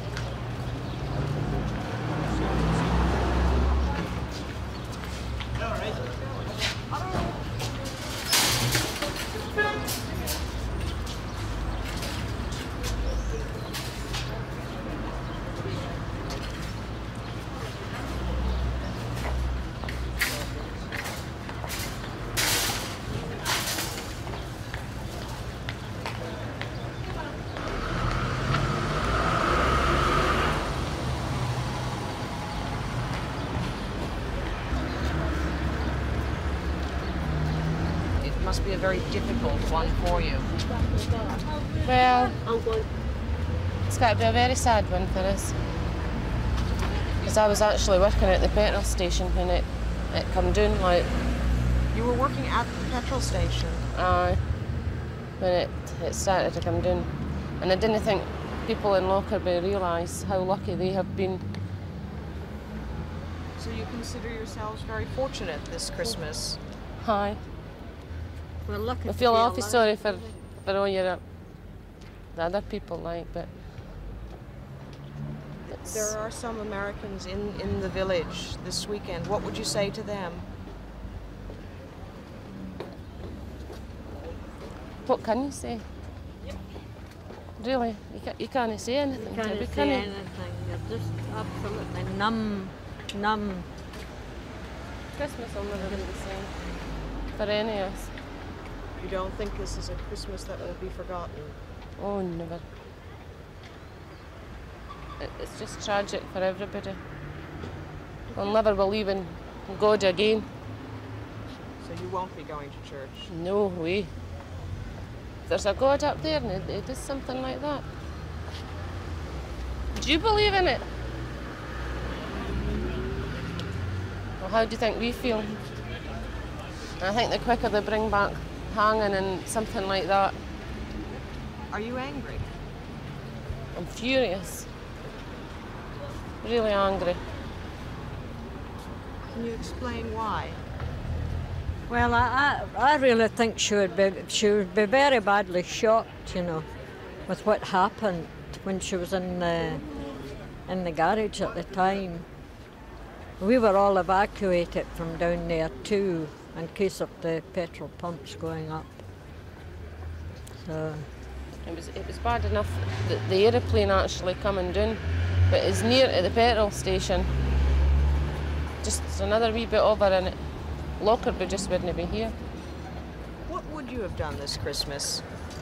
Speaker 17: Must be a very difficult one for you.
Speaker 1: Well, it's got to be a very sad one for us. Because I was actually working at the petrol station when it come down, like...
Speaker 17: You were working at the petrol station?
Speaker 1: Aye. When it started to come down. And I didn't think people in Lockerbie realise how lucky they have been.
Speaker 17: So you consider yourselves very fortunate this Christmas?
Speaker 1: Aye.
Speaker 7: We're lucky.
Speaker 1: I feel awfully sorry for all the other people, like, but
Speaker 17: there are some Americans in the village this weekend. What would you say to them?
Speaker 1: What can you say? Really, you can't say anything.
Speaker 7: You can't say anything. You're just absolutely numb.
Speaker 1: Christmas will never be the same for any of us.
Speaker 17: You don't think this is a Christmas that will be forgotten?
Speaker 1: Oh, never. It's just tragic for everybody. We'll never believe in God again.
Speaker 17: So you won't be going to church?
Speaker 1: No way. If there's a God up there and he does something like that. Do you believe in it? Well, how do you think we feel? I think the quicker they bring back hanging and something like that.
Speaker 17: Are you angry?
Speaker 1: I'm furious. Really angry.
Speaker 17: Can you explain why?
Speaker 7: Well, I really think she would be very badly shocked, you know, with what happened when she was in the garage at the time. We were all evacuated from down there too, in case of the petrol pumps going up. So
Speaker 1: it was bad enough that the aeroplane actually coming down, but it's near at the petrol station. Just another wee bit over and Lockerbie just wouldn't be here.
Speaker 17: What would you have done this Christmas?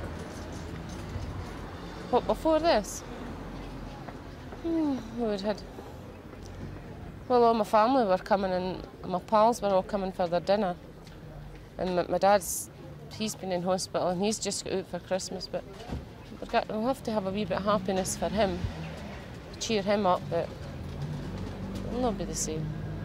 Speaker 1: What, before this? We would had... Well, all my family were coming and my pals were all coming for their dinner. And my dad's, he's been in hospital and he's just got out for Christmas, but we'll have to have a wee bit of happiness for him, cheer him up, but it'll not be the same.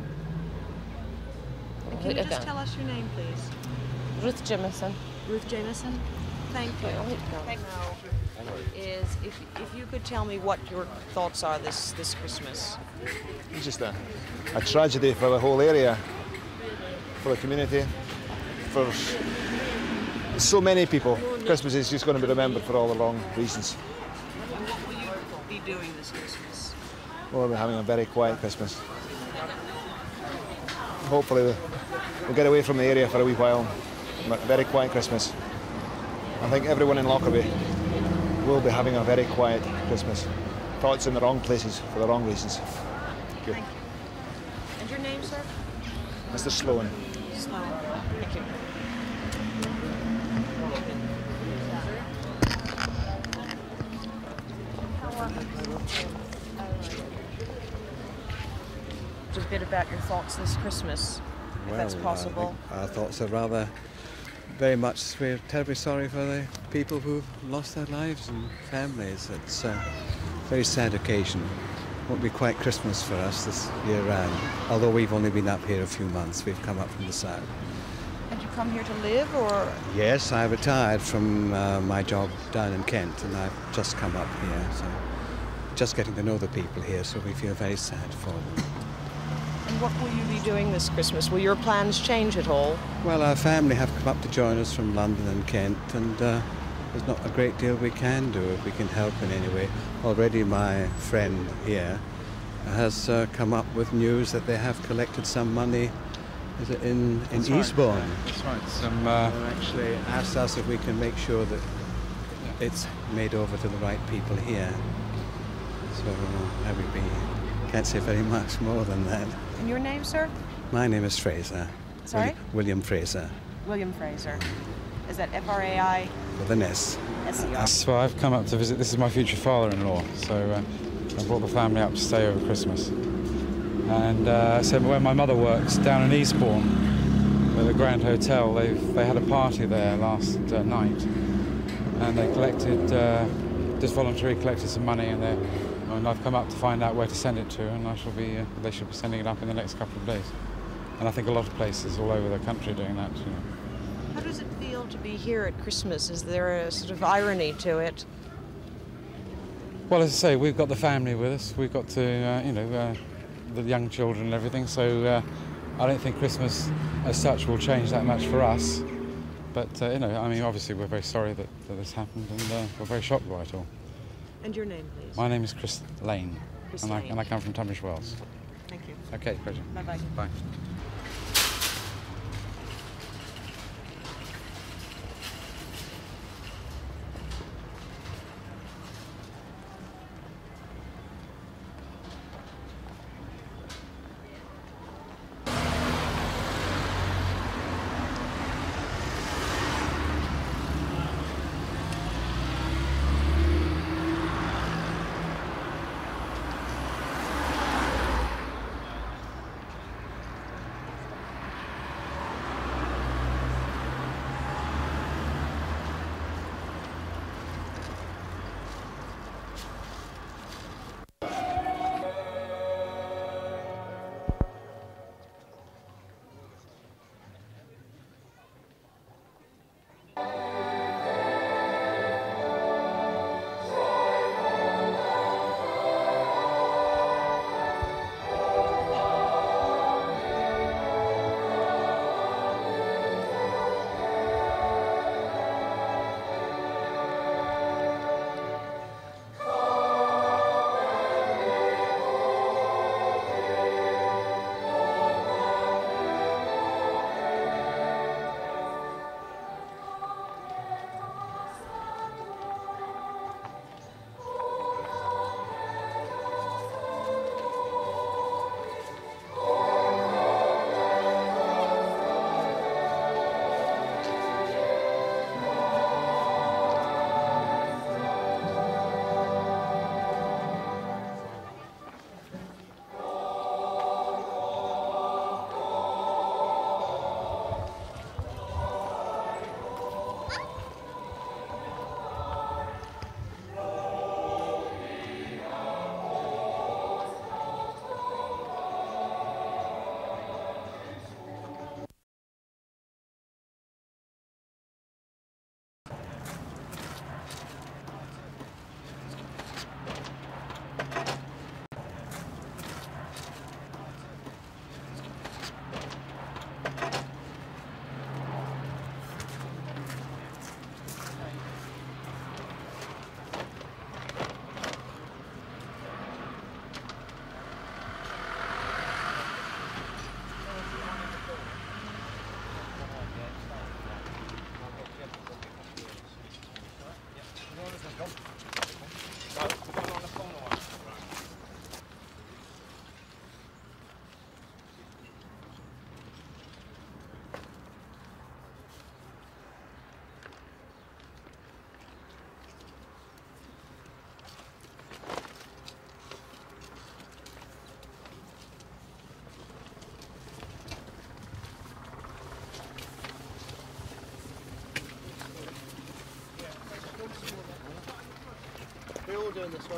Speaker 17: Can you just tell us your name, please?
Speaker 1: Ruth Jamieson.
Speaker 17: Ruth Jamieson? Thank you. Thank you. Is if you could tell me what your thoughts are this Christmas.
Speaker 22: It's just a tragedy for the whole area, for the community, for so many people. Christmas is just going to be remembered for all the wrong reasons.
Speaker 17: And what will you be doing this Christmas?
Speaker 22: Well, we're having a very quiet Christmas. Hopefully we'll get away from the area for a wee while. A very quiet Christmas. I think everyone in Lockerbie will be having a very quiet Christmas. Thoughts in the wrong places for the wrong reasons. Thank you.
Speaker 17: Thank you. And your name, sir?
Speaker 22: Mr. Sloan.
Speaker 17: Sloan. Thank you. Just a bit about your thoughts this Christmas, if that's possible.
Speaker 6: Our thoughts are rather very much, we're terribly sorry for the people who've lost their lives and families. It's a very sad occasion. Won't be quite Christmas for us this year round, although we've only been up here a few months. We've come up from the south.
Speaker 17: Had you come here to live, or?
Speaker 6: Yes, I retired from my job down in Kent, and I've just come up here, so just getting to know the people here, so we feel very sad for them.
Speaker 17: And what will you be doing this Christmas? Will your plans change at all?
Speaker 6: Well, our family have come up to join us from London and Kent, and there's not a great deal we can do if we can help in any way. Already my friend here has come up with news that they have collected some money. Is it in Eastbourne?
Speaker 9: That's right.
Speaker 6: They actually asked us if we can make sure that it's made over to the right people here. So I would be, can't say very much more than that.
Speaker 17: And your name, sir?
Speaker 6: My name is Fraser.
Speaker 17: Sorry?
Speaker 6: William Fraser.
Speaker 17: William Fraser. Is that F-R-A-I?
Speaker 6: With an S.
Speaker 17: S-E-R.
Speaker 9: So I've come up to visit. This is my future father-in-law. So I brought the family up to stay over Christmas. And so where my mother works, down in Eastbourne, at the Grand Hotel, they had a party there last night, and they collected, just voluntarily collected some money, and I've come up to find out where to send it to, and they should be sending it up in the next couple of days. And I think a lot of places all over the country are doing that. You know.
Speaker 17: How does it feel to be here at Christmas? Is there a sort of irony to it?
Speaker 9: Well, as I say, we've got the family with us. We've got to, the young children and everything, so I don't think Christmas as such will change that much for us. But, I mean, obviously we're very sorry that this happened, and we're very shocked by it all.
Speaker 17: And your name, please?
Speaker 9: My name is Chris Lane,
Speaker 17: Chris
Speaker 9: and
Speaker 17: Lane.
Speaker 9: I come from Tunbridge Wells.
Speaker 17: Thank you.
Speaker 9: Okay, pleasure.
Speaker 17: Bye-bye.
Speaker 9: Bye.
Speaker 10: We're all doing this one.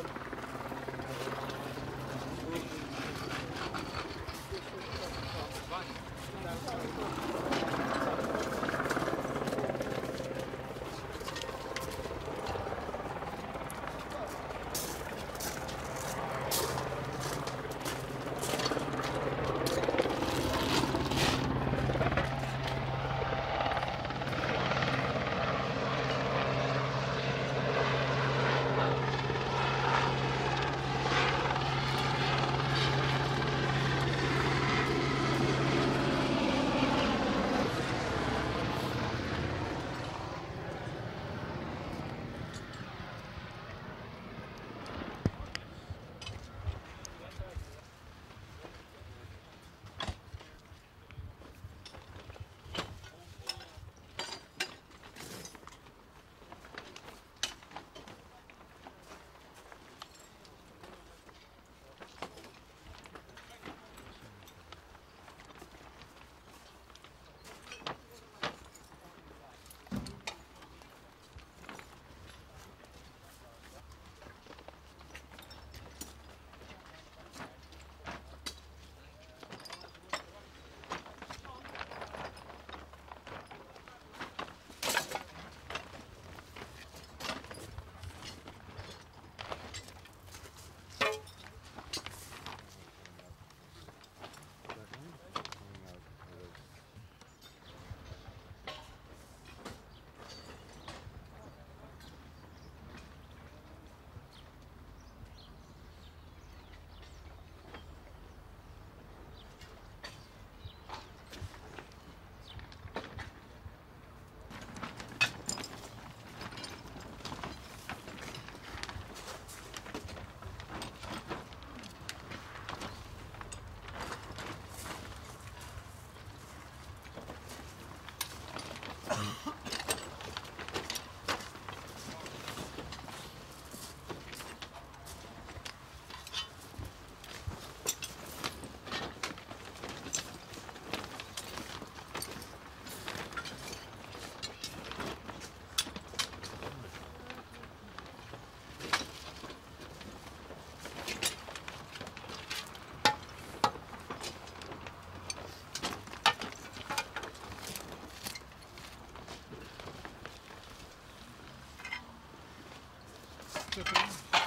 Speaker 19: Step in.